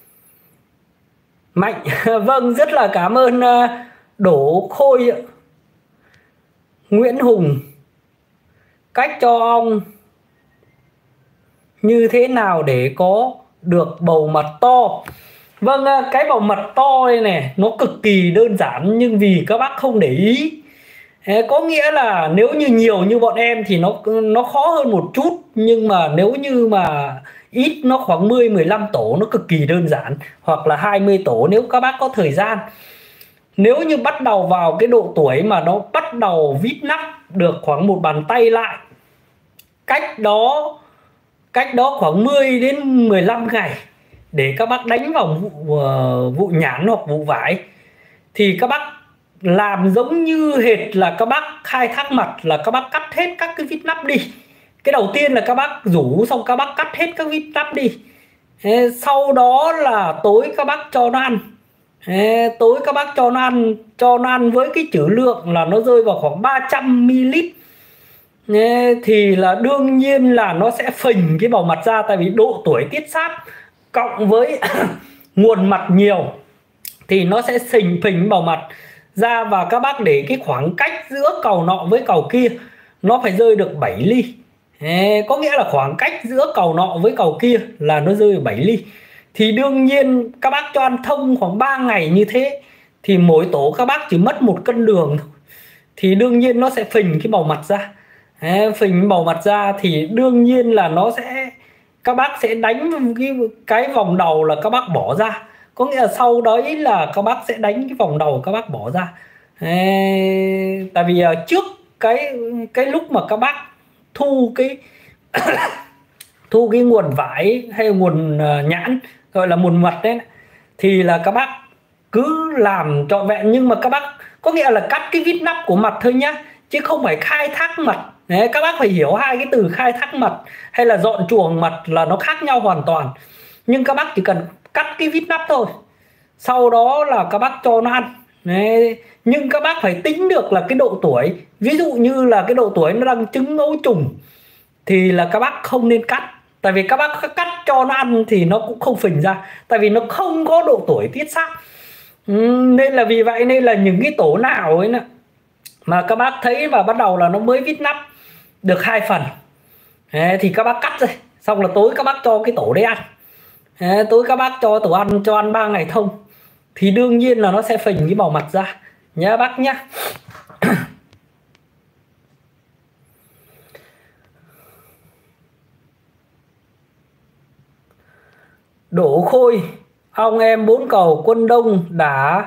A: mạnh. Vâng, rất là cảm ơn Đỗ Khôi. Nguyễn Hùng, cách cho ong như thế nào để có được bầu mật to? Vâng, cái bầu mật to đây này nó cực kỳ đơn giản, nhưng vì các bác không để ý. Có nghĩa là nếu như nhiều như bọn em thì nó nó khó hơn một chút, nhưng mà nếu như mà ít, nó khoảng mười mười lăm tổ nó cực kỳ đơn giản, hoặc là hai mươi tổ nếu các bác có thời gian. Nếu như bắt đầu vào cái độ tuổi mà nó bắt đầu vít nắp được khoảng một bàn tay lại, cách đó cách đó khoảng mười đến mười lăm ngày để các bác đánh vào vụ, uh, vụ nhãn hoặc vụ vải, thì các bác làm giống như hệt là các bác khai thác mặt, là các bác cắt hết các cái vít nắp đi. Cái đầu tiên là các bác rủ xong các bác cắt hết các vít nắp đi. Ê, sau đó là tối các bác cho nó ăn. Ê, tối các bác cho nó ăn, cho nó ăn với cái trữ lượng là nó rơi vào khoảng ba trăm mi li lít. Ê, thì là đương nhiên là nó sẽ phình cái bầu mặt ra, tại vì độ tuổi tiết sát cộng với nguồn mặt nhiều thì nó sẽ phình phình bầu mặt ra. Và các bác để cái khoảng cách giữa cầu nọ với cầu kia nó phải rơi được bảy ly. Ê, có nghĩa là khoảng cách giữa cầu nọ với cầu kia là nó rơi bảy ly. Thì đương nhiên các bác cho ăn thông khoảng ba ngày như thế thì mỗi tổ các bác chỉ mất một cân đường thôi, thì đương nhiên nó sẽ phình cái bầu mặt ra. Ê, phình bầu mặt ra thì đương nhiên là nó sẽ, các bác sẽ đánh cái, cái vòng đầu là các bác bỏ ra. Có nghĩa là sau đấy là các bác sẽ đánh cái vòng đầu các bác bỏ ra. Ê, tại vì trước cái cái lúc mà các bác thu cái thu cái nguồn vải hay nguồn nhãn gọi là nguồn mật đấy, thì là các bác cứ làm trọn vẹn, nhưng mà các bác có nghĩa là cắt cái vít nắp của mặt thôi nhá, chứ không phải khai thác mật. Đấy, các bác phải hiểu hai cái từ khai thác mật hay là dọn chuồng mật là nó khác nhau hoàn toàn. Nhưng các bác chỉ cần cắt cái vít nắp thôi, sau đó là các bác cho nó ăn. Đấy, nhưng các bác phải tính được là cái độ tuổi. Ví dụ như là cái độ tuổi nó đang trứng ấu trùng thì là các bác không nên cắt. Tại vì các bác cắt cho nó ăn thì nó cũng không phình ra, tại vì nó không có độ tuổi tiết xác. Ừ, nên là vì vậy nên là những cái tổ nào ấy nè mà các bác thấy mà bắt đầu là nó mới vít nắp được hai phần, Đấy, thì các bác cắt rồi, xong là tối các bác cho cái tổ đấy ăn. Đấy, tối các bác cho tổ ăn, cho ăn ba ngày thông thì đương nhiên là nó sẽ phình cái bầu mặt ra nhá bác nhá. Đổ Khôi, ông em bốn cầu Quân Đông đã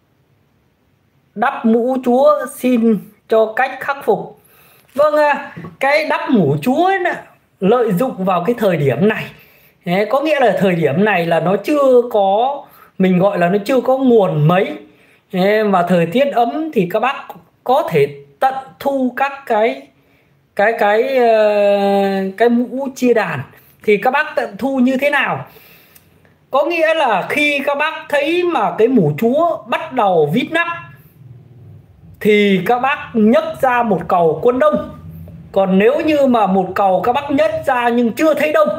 A: đắp mũ chúa, xin cho cách khắc phục. Vâng, cái đắp mũ chúa ấy nè, lợi dụng vào cái thời điểm này. Đấy, có nghĩa là thời điểm này là nó chưa có, mình gọi là nó chưa có nguồn mấy. Đấy, và thời tiết ấm thì các bác có thể tận thu các cái cái cái cái mũ chia đàn. Thì các bác tận thu như thế nào? Có nghĩa là khi các bác thấy mà cái mũ chúa bắt đầu vít nắp thì các bác nhấc ra một cầu Quân Đông. Còn nếu như mà một cầu các bác nhấc ra nhưng chưa thấy đông,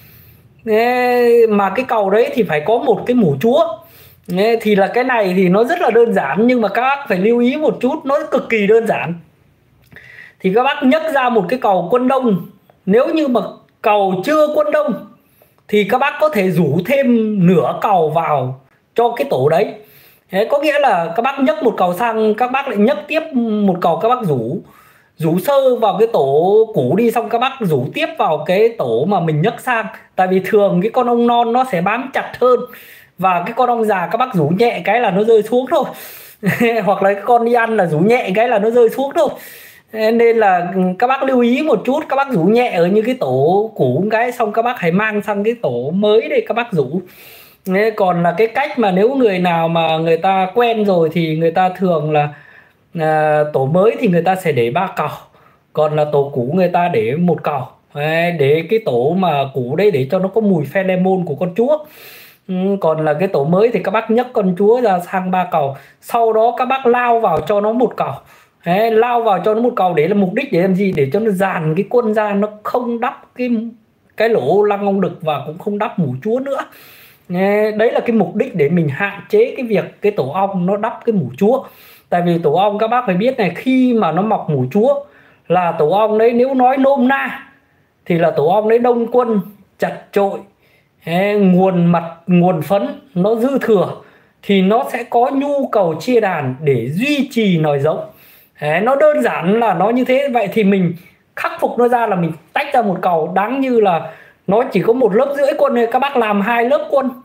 A: mà cái cầu đấy thì phải có một cái mũ chúa, thì là cái này thì nó rất là đơn giản, nhưng mà các bác phải lưu ý một chút, nó cực kỳ đơn giản. Thì các bác nhấc ra một cái cầu Quân Đông. Nếu như mà cầu chưa Quân Đông thì các bác có thể rủ thêm nửa cầu vào cho cái tổ đấy. Thế có nghĩa là các bác nhấc một cầu sang, các bác lại nhấc tiếp một cầu, các bác rủ rủ sơ vào cái tổ cũ đi, xong các bác rủ tiếp vào cái tổ mà mình nhấc sang. Tại vì thường cái con ong non nó sẽ bám chặt hơn, và cái con ong già các bác rủ nhẹ cái là nó rơi xuống thôi. Hoặc là cái con đi ăn là rủ nhẹ cái là nó rơi xuống thôi. Nên là các bác lưu ý một chút, các bác rủ nhẹ ở như cái tổ cũ cái, xong các bác hãy mang sang cái tổ mới để các bác rủ. Còn là cái cách mà nếu người nào mà người ta quen rồi thì người ta thường là à, tổ mới thì người ta sẽ để ba cầu, còn là tổ cũ người ta để một cầu. Đấy, để cái tổ mà cũ đấy để cho nó có mùi pheromone của con chúa. Ừ, còn là cái tổ mới thì các bác nhấc con chúa ra sang ba cầu, sau đó các bác lao vào cho nó một cầu. Đấy, lao vào cho nó một cầu để là mục đích để làm gì? Để cho nó dàn cái quân ra, nó không đắp cái cái lỗ lăng ong đực và cũng không đắp mũ chúa nữa. Đấy là cái mục đích để mình hạn chế cái việc cái tổ ong nó đắp cái mũ chúa. Tại vì tổ ong các bác phải biết này, khi mà nó mọc mũ chúa là tổ ong đấy, nếu nói nôm na thì là tổ ong đấy đông quân chật chội, nguồn mật nguồn phấn nó dư thừa, thì nó sẽ có nhu cầu chia đàn để duy trì nòi giống. Đấy, nó đơn giản là nó như thế. Vậy thì mình khắc phục nó ra là mình tách ra một cầu, đáng như là nó chỉ có một lớp rưỡi quân này, các bác làm hai lớp quân.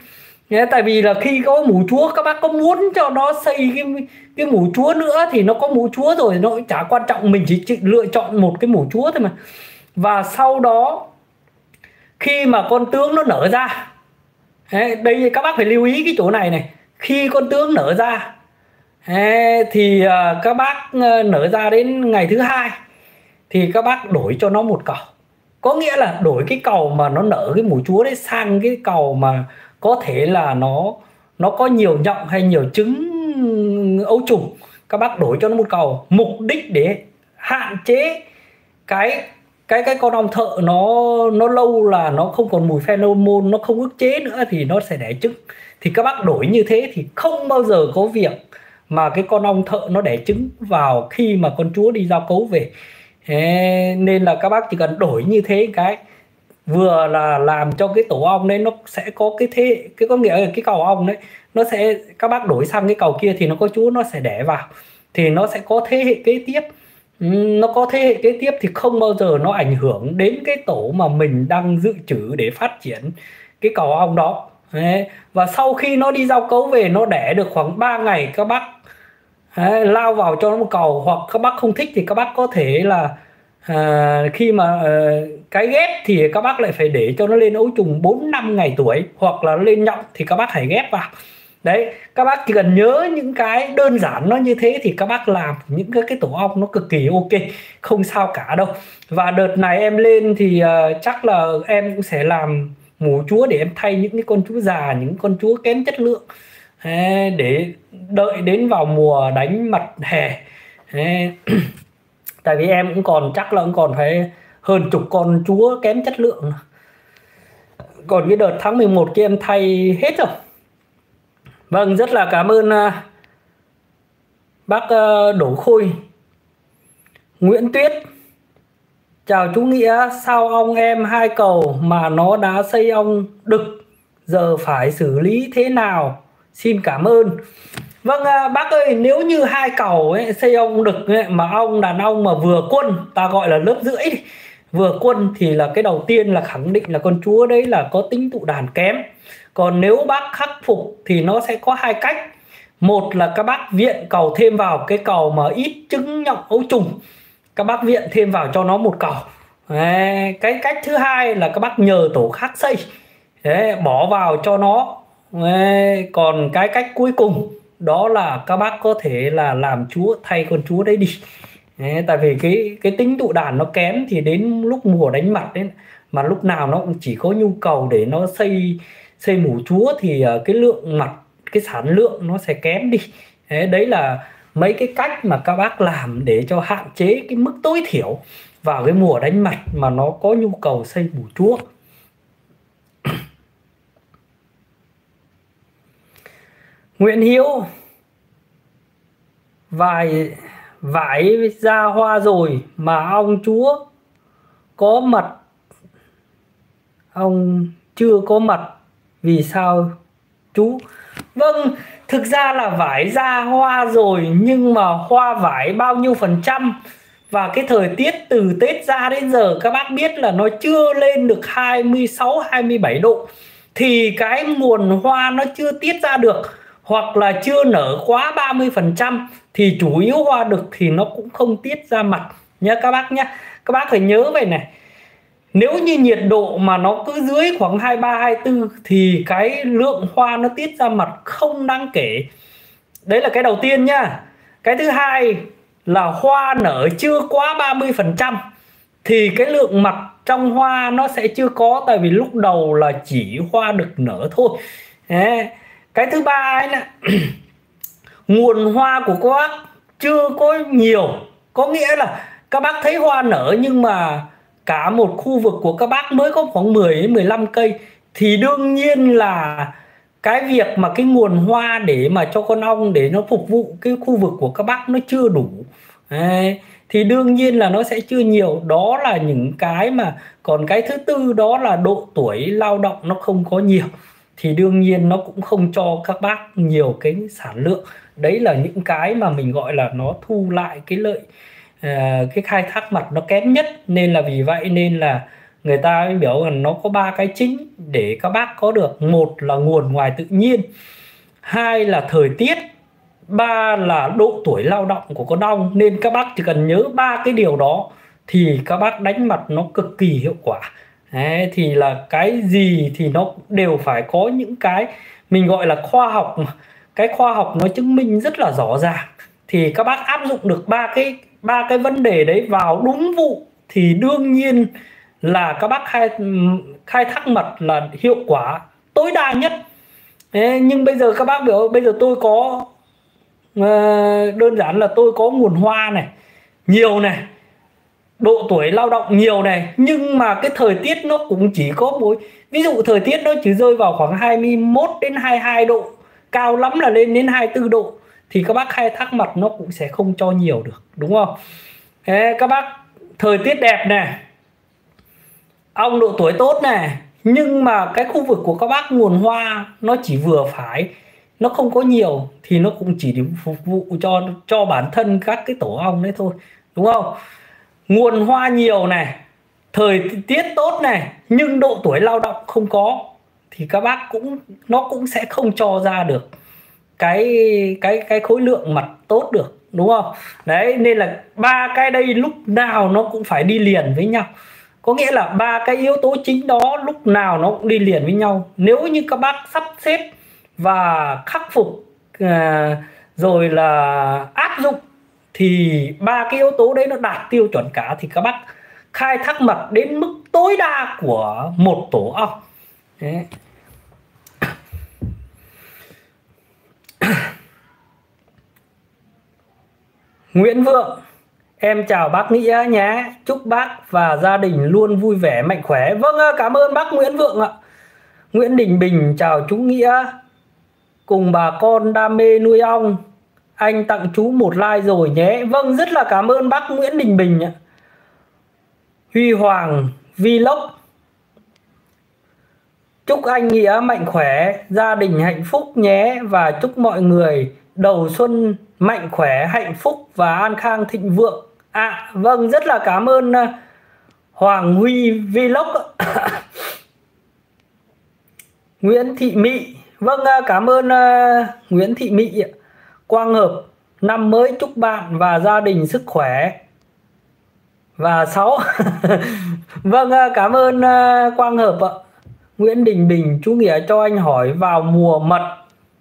A: Nhé, tại vì là khi có mủ chúa các bác có muốn cho nó xây cái cái mủ chúa nữa thì nó có mủ chúa rồi, nó cũng chả quan trọng, mình chỉ, chỉ lựa chọn một cái mủ chúa thôi mà. Và sau đó khi mà con tướng nó nở ra, đấy, đây các bác phải lưu ý cái chỗ này này, khi con tướng nở ra đấy, thì uh, các bác uh, nở ra đến ngày thứ hai thì các bác đổi cho nó một càu. Có nghĩa là đổi cái càu mà nó nở cái mủ chúa đấy sang cái càu mà có thể là nó nó có nhiều nhộng hay nhiều trứng ấu trùng, các bác đổi cho nó một càu, mục đích để hạn chế cái cái cái con ong thợ nó nó lâu là nó không còn mùi pheromone, nó không ức chế nữa thì nó sẽ đẻ trứng. Thì các bác đổi như thế thì không bao giờ có việc mà cái con ong thợ nó đẻ trứng vào khi mà con chúa đi giao cấu về. Thế nên là các bác chỉ cần đổi như thế cái vừa là làm cho cái tổ ong đấy nó sẽ có cái thế, cái có nghĩa là cái cầu ong đấy nó sẽ, các bác đổi sang cái cầu kia thì nó có chúa nó sẽ đẻ vào thì nó sẽ có thế hệ kế tiếp. Nó có thế hệ kế tiếp thì không bao giờ nó ảnh hưởng đến cái tổ mà mình đang dự trữ để phát triển cái cầu ong đó. Đấy. Và sau khi nó đi giao cấu về nó đẻ được khoảng ba ngày các bác đấy, lao vào cho nó một cầu, hoặc các bác không thích thì các bác có thể là à, khi mà à, cái ghép thì các bác lại phải để cho nó lên ấu trùng bốn năm ngày tuổi, hoặc là lên nhộng thì các bác hãy ghép vào. Đấy, các bác chỉ cần nhớ những cái đơn giản nó như thế thì các bác làm những cái, cái tổ ong nó cực kỳ ok, không sao cả đâu. Và đợt này em lên thì uh, chắc là em cũng sẽ làm mủ chúa để em thay những cái con chúa già, những con chúa kém chất lượng để đợi đến vào mùa đánh mặt hè. Tại vì em cũng còn chắc là cũng còn phải hơn chục con chúa kém chất lượng, còn cái đợt tháng mười một kia em thay hết rồi. Vâng, rất là cảm ơn uh, bác uh, Đỗ Khôi. Nguyễn Tuyết: chào chú Nghĩa, sao ong em hai cầu mà nó đã xây ong đực, giờ phải xử lý thế nào? Xin cảm ơn. Vâng uh, bác ơi, nếu như hai cầu ấy, xây ong đực ấy, mà ong đàn ong mà vừa quân, ta gọi là lớp rưỡi đi, vừa quân thì là cái đầu tiên là khẳng định là con chúa đấy là có tính tụ đàn kém. Còn nếu bác khắc phục thì nó sẽ có hai cách. Một là các bác viện cầu thêm vào cái cầu mà ít trứng nhộng ấu trùng, các bác viện thêm vào cho nó một cầu. Đấy. Cái cách thứ hai là các bác nhờ tổ khác xây. Đấy, bỏ vào cho nó. Đấy. Còn cái cách cuối cùng đó là các bác có thể là làm chúa thay con chúa đấy đi. Đấy, tại vì cái cái tính tụ đàn nó kém thì đến lúc mùa đánh mặt đấy mà lúc nào nó cũng chỉ có nhu cầu để nó xây xây mủ chúa thì cái lượng mặt, cái sản lượng nó sẽ kém đi. Đấy, đấy là mấy cái cách mà các bác làm để cho hạn chế cái mức tối thiểu vào cái mùa đánh mặt mà nó có nhu cầu xây mủ chúa. Nguyễn Hiếu: vài vải ra hoa rồi mà ong chúa có mật, ong chưa có mật, vì sao chú? Vâng, thực ra là vải ra hoa rồi nhưng mà hoa vải bao nhiêu phần trăm, và cái thời tiết từ Tết ra đến giờ các bác biết là nó chưa lên được hai mươi sáu hai mươi bảy độ thì cái nguồn hoa nó chưa tiết ra được, hoặc là chưa nở quá ba mươi phần trăm thì chủ yếu hoa đực thì nó cũng không tiết ra mặt nhé các bác nhé. Các bác phải nhớ vậy này, nếu như nhiệt độ mà nó cứ dưới khoảng hai mươi ba hai mươi tư thì cái lượng hoa nó tiết ra mặt không đáng kể. Đấy là cái đầu tiên nhá. Cái thứ hai là hoa nở chưa quá ba mươi phần trăm thì cái lượng mặt trong hoa nó sẽ chưa có, tại vì lúc đầu là chỉ hoa đực nở thôi. Đấy. Cái thứ ba ấy là nguồn hoa của các bác chưa có nhiều, có nghĩa là các bác thấy hoa nở nhưng mà cả một khu vực của các bác mới có khoảng mười đến mười lăm cây thì đương nhiên là cái việc mà cái nguồn hoa để mà cho con ong để nó phục vụ cái khu vực của các bác nó chưa đủ. Đấy. Thì đương nhiên là nó sẽ chưa nhiều. Đó là những cái mà, còn cái thứ tư đó là độ tuổi lao động nó không có nhiều thì đương nhiên nó cũng không cho các bác nhiều cái sản lượng. Đấy là những cái mà mình gọi là nó thu lại cái lợi, à, cái khai thác mặt nó kém nhất. Nên là vì vậy nên là người ta mới biểu là nó có ba cái chính để các bác có được. Một là nguồn ngoài tự nhiên, hai là thời tiết, ba là độ tuổi lao động của con ong. Nên các bác chỉ cần nhớ ba cái điều đó thì các bác đánh mật nó cực kỳ hiệu quả. Đấy, thì là cái gì thì nó đều phải có những cái mình gọi là khoa học mà. Cái khoa học nó chứng minh rất là rõ ràng, thì các bác áp dụng được ba cái ba cái vấn đề đấy vào đúng vụ thì đương nhiên là các bác khai khai thác mật là hiệu quả tối đa nhất. Đấy, nhưng bây giờ các bác biểu bây giờ tôi có uh, đơn giản là tôi có nguồn hoa này nhiều này, độ tuổi lao động nhiều này, nhưng mà cái thời tiết nó cũng chỉ có mỗi, ví dụ thời tiết nó chỉ rơi vào khoảng hai mươi mốt đến hai mươi hai độ, cao lắm là lên đến hai mươi tư độ, thì các bác khai thác mật nó cũng sẽ không cho nhiều được, đúng không? Thế các bác thời tiết đẹp này, ong độ tuổi tốt này, nhưng mà cái khu vực của các bác nguồn hoa nó chỉ vừa phải, nó không có nhiều, thì nó cũng chỉ để phục vụ cho cho bản thân các cái tổ ong đấy thôi, đúng không? Nguồn hoa nhiều này, thời tiết tốt này, nhưng độ tuổi lao động không có, thì các bác cũng nó cũng sẽ không cho ra được cái cái cái khối lượng mật tốt được, đúng không? Đấy, nên là ba cái đây lúc nào nó cũng phải đi liền với nhau. Có nghĩa là ba cái yếu tố chính đó lúc nào nó cũng đi liền với nhau. Nếu như các bác sắp xếp và khắc phục à, rồi là áp dụng thì ba cái yếu tố đấy nó đạt tiêu chuẩn cả, thì các bác khai thác mật đến mức tối đa của một tổ ong. Đấy. Nguyễn Vượng: em chào bác Nghĩa nhé, chúc bác và gia đình luôn vui vẻ mạnh khỏe. Vâng, cảm ơn bác Nguyễn Vượng ạ. Nguyễn Đình Bình: chào chú Nghĩa, cùng bà con đam mê nuôi ong, anh tặng chú một like rồi nhé. Vâng, rất là cảm ơn bác Nguyễn Đình Bình ạ. Huy Hoàng Vlog: chúc anh Nghĩa mạnh khỏe, gia đình hạnh phúc nhé, và chúc mọi người đầu xuân mạnh khỏe, hạnh phúc và an khang thịnh vượng. À, vâng, rất là cảm ơn uh, Hoàng Huy Vlog. Nguyễn Thị Mỹ: vâng, uh, cảm ơn uh, Nguyễn Thị Mỹ. Quang Hợp: năm mới chúc bạn và gia đình sức khỏe. Và sáu vâng, uh, cảm ơn uh, Quang Hợp ạ. Nguyễn Đình Bình: chú Nghĩa cho anh hỏi vào mùa mật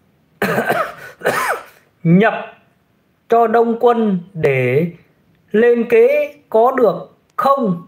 A: nhập cho đông quân để lên kế có được không?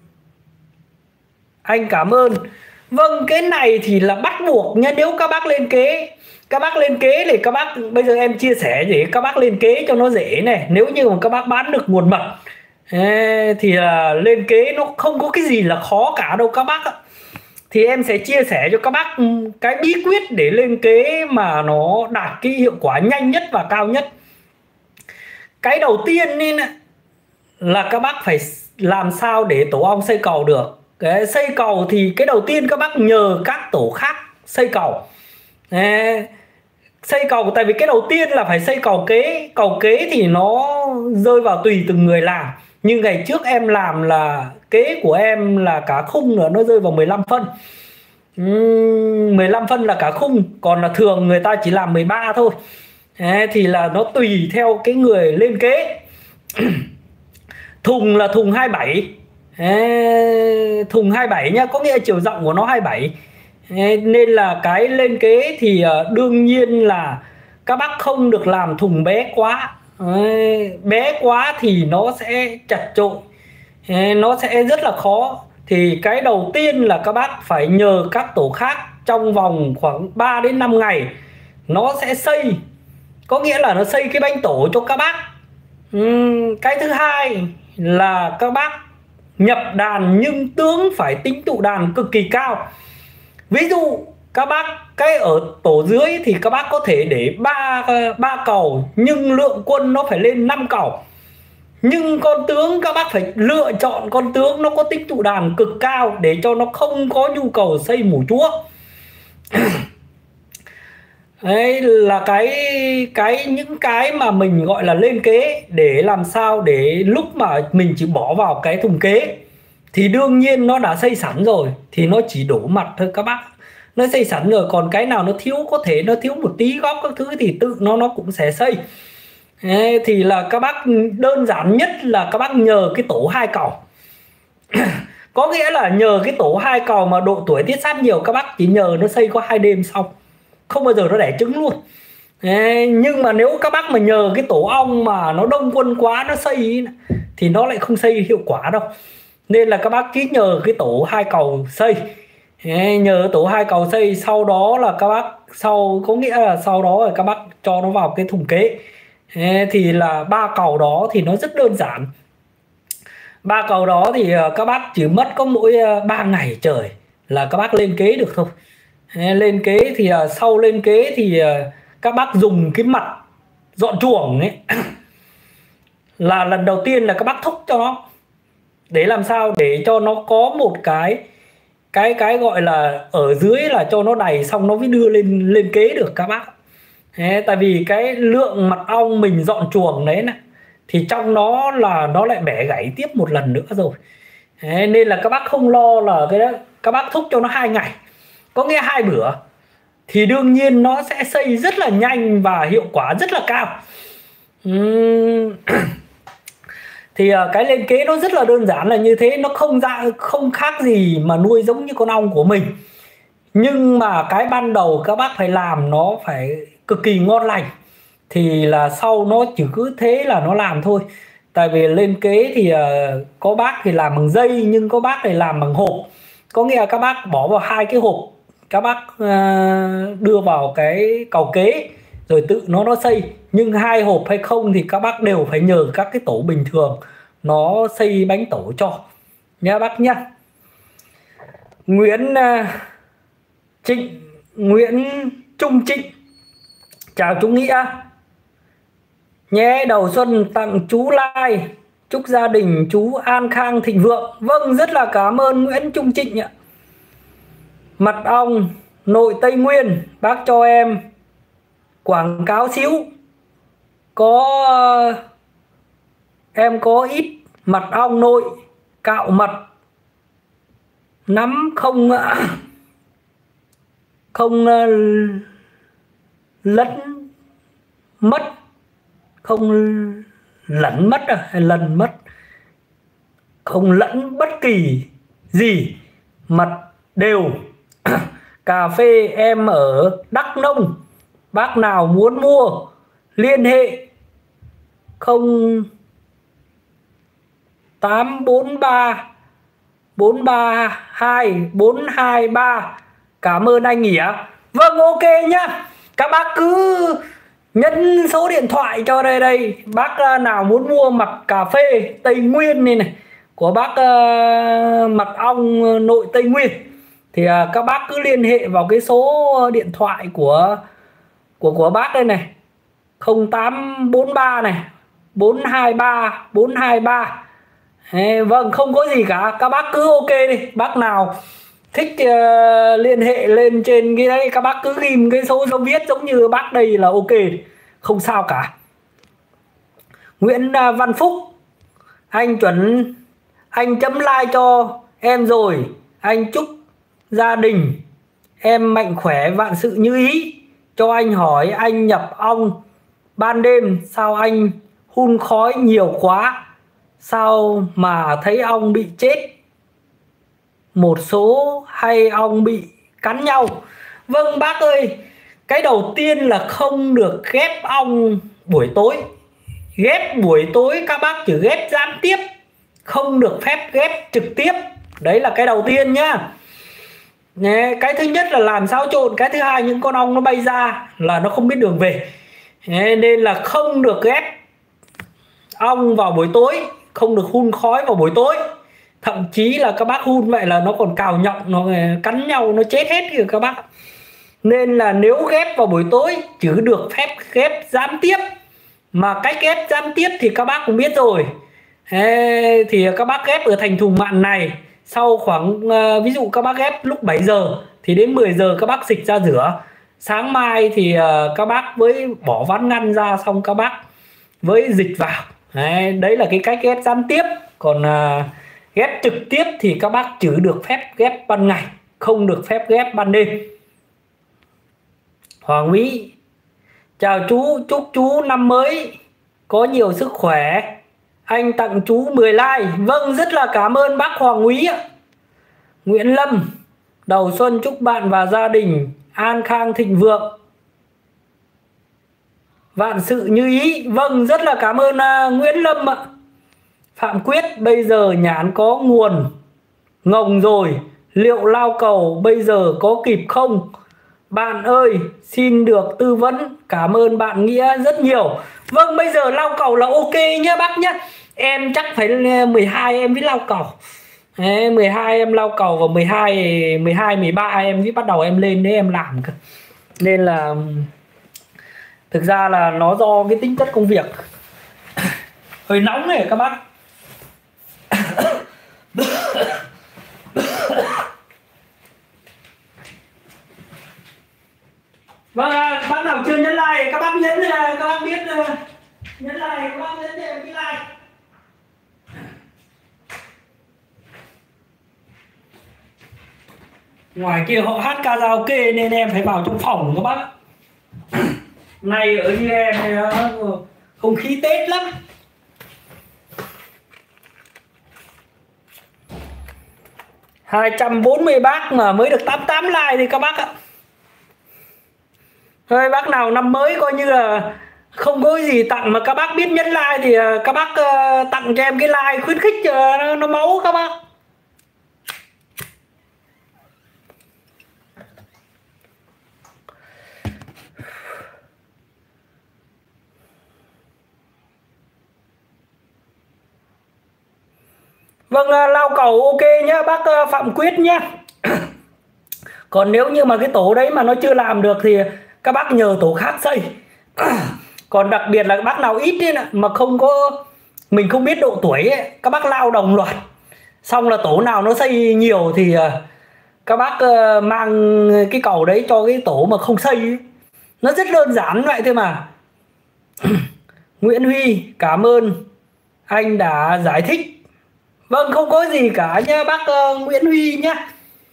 A: Anh cảm ơn. Vâng, cái này thì là bắt buộc nha. Nếu các bác lên kế Các bác lên kế thì các bác, bây giờ em chia sẻ để các bác lên kế cho nó dễ này. Nếu như mà các bác bán được nguồn mật thì là lên kế nó không có cái gì là khó cả đâu các bác ạ. Thì em sẽ chia sẻ cho các bác cái bí quyết để lên kế mà nó đạt cái hiệu quả nhanh nhất và cao nhất. Cái đầu tiên nên là các bác phải làm sao để tổ ong xây cầu được. Cái xây cầu thì cái đầu tiên các bác nhờ các tổ khác xây cầu. Đấy, xây cầu tại vì cái đầu tiên là phải xây cầu kế. Cầu kế thì nó rơi vào tùy từng người làm. Nhưng ngày trước em làm là kế của em là cả khung nữa, nó rơi vào mười lăm phân. uhm, mười lăm phân là cả khung, còn là thường người ta chỉ làm mười ba thôi. Đấy, thì là nó tùy theo cái người lên kế. Thùng là thùng hai mươi bảy. Đấy, thùng hai mươi bảy nhá, có nghĩa chiều rộng của nó hai mươi bảy. Đấy, nên là cái lên kế thì uh, đương nhiên là các bác không được làm thùng bé quá. Đấy, bé quá thì nó sẽ chật chội, Đấy, nó sẽ rất là khó. Thì cái đầu tiên là các bác phải nhờ các tổ khác trong vòng khoảng ba đến năm ngày nó sẽ xây, có nghĩa là nó xây cái banh tổ cho các bác. uhm, Cái thứ hai là các bác nhập đàn, nhưng tướng phải tính tụ đàn cực kỳ cao. Ví dụ các bác cái ở tổ dưới thì các bác có thể để ba ba cầu, nhưng lượng quân nó phải lên năm cầu. Nhưng con tướng các bác phải lựa chọn con tướng nó có tính tụ đàn cực cao để cho nó không có nhu cầu xây mủ chúa. Đấy là cái cái những cái mà mình gọi là lên kế để làm sao để lúc mà mình chỉ bỏ vào cái thùng kế thì đương nhiên nó đã xây sẵn rồi thì nó chỉ đổ mặt thôi các bác. Nó xây sẵn rồi, còn cái nào nó thiếu, có thể nó thiếu một tí góc các thứ thì tự nó nó cũng sẽ xây. Đấy, thì là các bác đơn giản nhất là các bác nhờ cái tổ hai cầu. Có nghĩa là nhờ cái tổ hai cầu mà độ tuổi tiết sát nhiều, các bác chỉ nhờ nó xây có hai đêm xong, không bao giờ nó đẻ trứng luôn. Đấy, nhưng mà nếu các bác mà nhờ cái tổ ong mà nó đông quân quá nó xây thì nó lại không xây hiệu quả đâu. Nên là các bác cứ nhờ cái tổ hai cầu xây. Đấy, nhờ tổ hai cầu xây, sau đó là các bác sau có nghĩa là sau đó là các bác cho nó vào cái thùng kế. Đấy, thì là ba cầu đó thì nó rất đơn giản. Ba cầu đó thì các bác chỉ mất có mỗi ba ngày trời là các bác lên kế được thôi. Đấy, lên kế thì sau lên kế thì các bác dùng cái mặt dọn chuồng ấy là lần đầu tiên là các bác thúc cho nó, để làm sao để cho nó có một cái cái cái gọi là ở dưới là cho nó đầy xong nó mới đưa lên lên kế được các bác. Thế, tại vì cái lượng mật ong mình dọn chuồng đấy này thì trong đó là nó lại bẻ gãy tiếp một lần nữa rồi. Thế, nên là các bác không lo là cái đó, các bác thúc cho nó hai ngày, có nghĩa hai bữa thì đương nhiên nó sẽ xây rất là nhanh và hiệu quả rất là cao. uhm. Thì cái lên kế nó rất là đơn giản là như thế, nó không ra không khác gì mà nuôi giống như con ong của mình. Nhưng mà cái ban đầu các bác phải làm nó phải cực kỳ ngon lành, thì là sau nó chỉ cứ thế là nó làm thôi. Tại vì lên kế thì uh, có bác thì làm bằng dây, nhưng có bác thì làm bằng hộp. Có nghĩa là các bác bỏ vào hai cái hộp, các bác uh, đưa vào cái cầu kế rồi tự nó nó xây. Nhưng hai hộp hay không thì các bác đều phải nhờ các cái tổ bình thường nó xây bánh tổ cho nha bác nhá. Nguyễn uh, Trịnh Nguyễn Trung Trịnh chào chú Nghĩa nhé, đầu xuân tặng chú Lai, chúc gia đình chú an khang thịnh vượng. Vâng, rất là cảm ơn Nguyễn Trung Trịnh ạ. Mật ong nội Tây Nguyên, bác cho em quảng cáo xíu. Có em có ít mật ong nội cạo mật nắm không không lẫn mất, không lẫn mất à, hay lần mất, không lẫn bất kỳ gì, mật đều. Cà phê em ở Đắk Nông, bác nào muốn mua liên hệ không tám bốn ba bốn ba hai bốn hai ba. Cảm ơn anh Nghĩa. Vâng, ok nhá, các bác cứ nhấn số điện thoại cho đây đây. Bác nào muốn mua mật cà phê Tây Nguyên này này của bác uh, mật ong nội Tây Nguyên thì uh, các bác cứ liên hệ vào cái số điện thoại của của của bác đây này, không tám bốn ba này bốn hai ba bốn hai ba. Ê, vâng, không có gì cả, các bác cứ ok đi. Bác nào thích uh, liên hệ lên trên cái đấy, các bác cứ ghim cái số dấu viết giống như bác đây là ok, không sao cả. Nguyễn uh, Văn Phúc, anh chuẩn anh chấm like cho em rồi, anh chúc gia đình em mạnh khỏe vạn sự như ý. Cho anh hỏi anh nhập ong ban đêm sao anh hun khói nhiều quá, sao mà thấy ong bị chết một số hay ong bị cắn nhau? Vâng bác ơi, cái đầu tiên là không được ghép ong buổi tối. Ghép buổi tối các bác chỉ ghép gián tiếp, không được phép ghép trực tiếp. Đấy là cái đầu tiên nhá. Cái thứ nhất là làm xáo trộn, cái thứ hai những con ong nó bay ra là nó không biết đường về. Nên là không được ghép ong vào buổi tối, không được hun khói vào buổi tối. Thậm chí là các bác hun vậy là nó còn cào nhọng, nó cắn nhau, nó chết hết kìa các bác. Nên là nếu ghép vào buổi tối chỉ được phép ghép gián tiếp. Mà cách ghép gián tiếp thì các bác cũng biết rồi. Ê, thì các bác ghép ở thành thùng mạn này, sau khoảng ví dụ các bác ghép lúc bảy giờ thì đến mười giờ các bác xịt ra rửa. Sáng mai thì các bác với bỏ ván ngăn ra, xong các bác với dịch vào. Đấy, đấy là cái cách ghép gián tiếp. Còn Ghép trực tiếp thì các bác chỉ được phép ghép ban ngày, không được phép ghép ban đêm. Hoàng Mỹ chào chú, chúc chú năm mới có nhiều sức khỏe. Anh tặng chú mười like. Vâng, rất là cảm ơn bác Hoàng Quý ạ. Nguyễn Lâm, đầu xuân chúc bạn và gia đình an khang thịnh vượng, vạn sự như ý. Vâng, rất là cảm ơn uh, Nguyễn Lâm ạ. Phạm Quyết, bây giờ nhãn có nguồn ngồng rồi, liệu lao cầu bây giờ có kịp không? Bạn ơi, xin được tư vấn, cảm ơn bạn Nghĩa rất nhiều. Vâng, bây giờ lao cầu là ok nhé bác nhé. Em chắc phải mười hai em mới lao cầu. Đấy, mười hai em lao cầu và mười hai, mười hai, mười ba em mới bắt đầu em lên đấy em làm cơ. Nên là thực ra là nó do cái tính chất công việc hơi nóng này các bác. Vâng, bác nào chưa nhấn like các bác nhấn, các bác biết nhấn like, các bác nhấn cho em cái like. Ngoài kia họ hát karaoke nên em phải vào trong phòng các bác. Này ở như em thì không khí Tết lắm. hai trăm bốn mươi bác mà mới được tám mươi tám like thì các bác ạ. Thôi bác nào năm mới coi như là không có gì tặng mà các bác biết nhấn like thì các bác uh, tặng cho em cái like khuyến khích cho nó, nó máu các bác. Vâng, lao cầu ok nhá bác Phạm Quyết nhá. Còn nếu như mà cái tổ đấy mà nó chưa làm được thì các bác nhờ tổ khác xây. Còn đặc biệt là bác nào ít ấy, mà không có, mình không biết độ tuổi ấy, các bác lao đồng loạt. Xong là tổ nào nó xây nhiều thì các bác mang cái cầu đấy cho cái tổ mà không xây ấy. Nó rất đơn giản vậy thôi mà. Nguyễn Huy, cảm ơn anh đã giải thích. Vâng, không có gì cả nha bác uh, Nguyễn Huy nhá.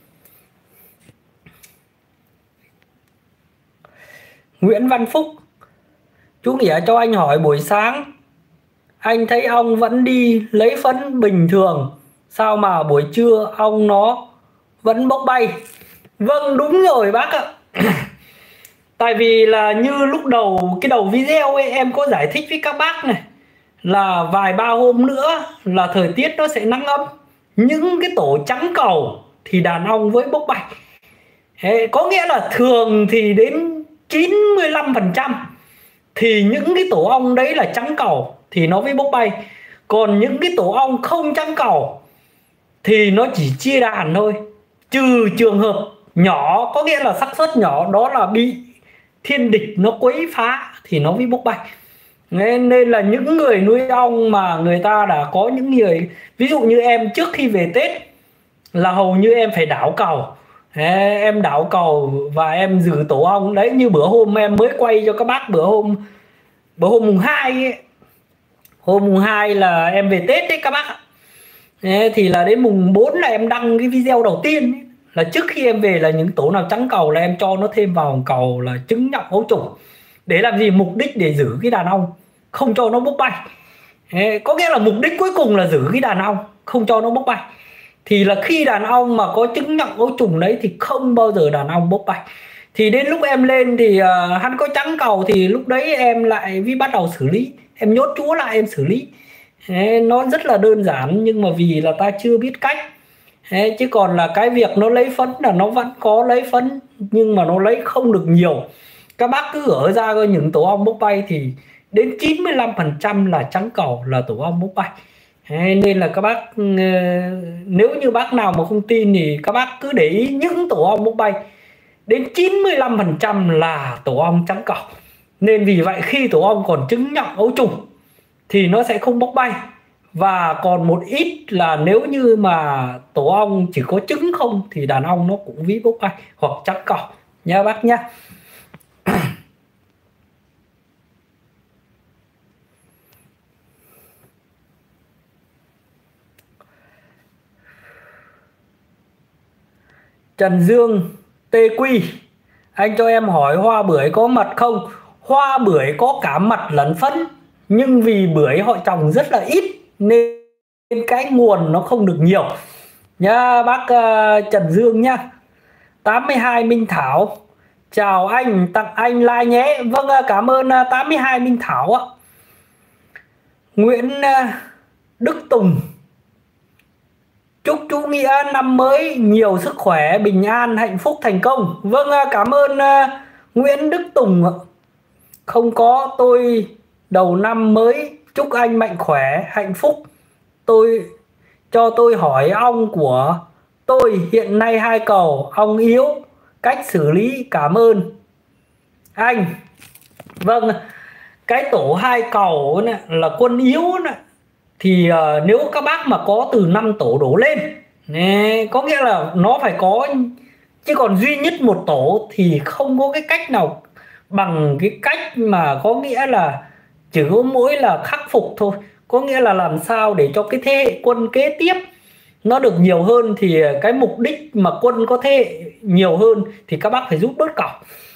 A: Nguyễn Văn Phúc, chú Nghĩa cho anh hỏi buổi sáng anh thấy ong vẫn đi lấy phấn bình thường, sao mà buổi trưa ong nó vẫn bốc bay? Vâng, đúng rồi bác ạ. Tại vì là như lúc đầu cái đầu video ấy em có giải thích với các bác này, là vài ba hôm nữa là thời tiết nó sẽ nắng ấm, những cái tổ trắng cầu thì đàn ong với bốc bay. Thế có nghĩa là thường thì đến chín mươi lăm phần trăm thì những cái tổ ong đấy là trắng cầu thì nó mới bốc bay. Còn những cái tổ ong không trắng cầu thì nó chỉ chia đàn thôi, trừ trường hợp nhỏ, có nghĩa là xác suất nhỏ, đó là bị thiên địch nó quấy phá thì nó mới bốc bay. Nên, nên là những người nuôi ong mà người ta đã có những người, ví dụ như em trước khi về Tết là hầu như em phải đảo cầu. Thế, em đảo cầu và em giữ tổ ong đấy. Như bữa hôm em mới quay cho các bác bữa hôm bữa hôm mùng hai ấy. Hôm mùng hai là em về Tết đấy các bác ạ. Thế thì là đến mùng bốn là em đăng cái video đầu tiên ấy. Là trước khi em về là những tổ nào trắng cầu là em cho nó thêm vào cầu là trứng nhộng ấu trùng. Để làm gì? Mục đích để giữ cái đàn ong không cho nó bốc bay. Thế, có nghĩa là mục đích cuối cùng là giữ cái đàn ong không cho nó bốc bay. Thì là khi đàn ong mà có trứng nhộng ấu trùng đấy thì không bao giờ đàn ong bốc bay. Thì đến lúc em lên thì uh, hắn có trắng cầu thì lúc đấy em lại vi bắt đầu xử lý, em nhốt chúa lại em xử lý. Thế, nó rất là đơn giản nhưng mà vì là ta chưa biết cách. Thế, chứ còn là cái việc nó lấy phấn là nó vẫn có lấy phấn nhưng mà nó lấy không được nhiều. Các bác cứ gỡ ra coi những tổ ong bốc bay thì đến chín mươi lăm phần trăm là trắng cầu là tổ ong bốc bay. Thế nên là các bác, nếu như bác nào mà không tin thì các bác cứ để ý những tổ ong bốc bay đến chín mươi lăm phần trăm là tổ ong trắng cầu. Nên vì vậy khi tổ ong còn trứng nhộng ấu trùng thì nó sẽ không bốc bay. Và còn một ít là nếu như mà tổ ong chỉ có trứng không thì đàn ong nó cũng ví bốc bay hoặc trắng cầu nha bác nhá. Trần Dương tê quy, anh cho em hỏi hoa bưởi có mật không? Hoa bưởi có cả mật lẫn phấn, nhưng vì bưởi họ trồng rất là ít nên cái nguồn nó không được nhiều nha bác. uh, Trần Dương nhá. Tám mươi hai Minh Thảo, chào anh, tặng anh like nhé. Vâng, uh, cảm ơn uh, tám mươi hai Minh Thảo ạ. Nguyễn uh, Đức Tùng, chúc chú Nghĩa năm mới nhiều sức khỏe, bình an, hạnh phúc, thành công. Vâng, uh, cảm ơn uh, Nguyễn Đức Tùng ạ. Không có, tôi đầu năm mới chúc anh mạnh khỏe, hạnh phúc. Tôi cho tôi hỏi ong của tôi hiện nay hai cầu, ong yếu, cách xử lý, cảm ơn anh. Vâng, cái tổ hai cầu này là quân yếu này, thì uh, nếu các bác mà có từ năm tổ đổ lên này, có nghĩa là nó phải có, chứ còn duy nhất một tổ thì không có cái cách nào bằng cái cách mà có nghĩa là chỉ có mỗi là khắc phục thôi. Có nghĩa là làm sao để cho cái thế hệ quân kế tiếp nó được nhiều hơn, thì cái mục đích mà quân có thế hệ nhiều hơn thì các bác phải rút bớt cọc,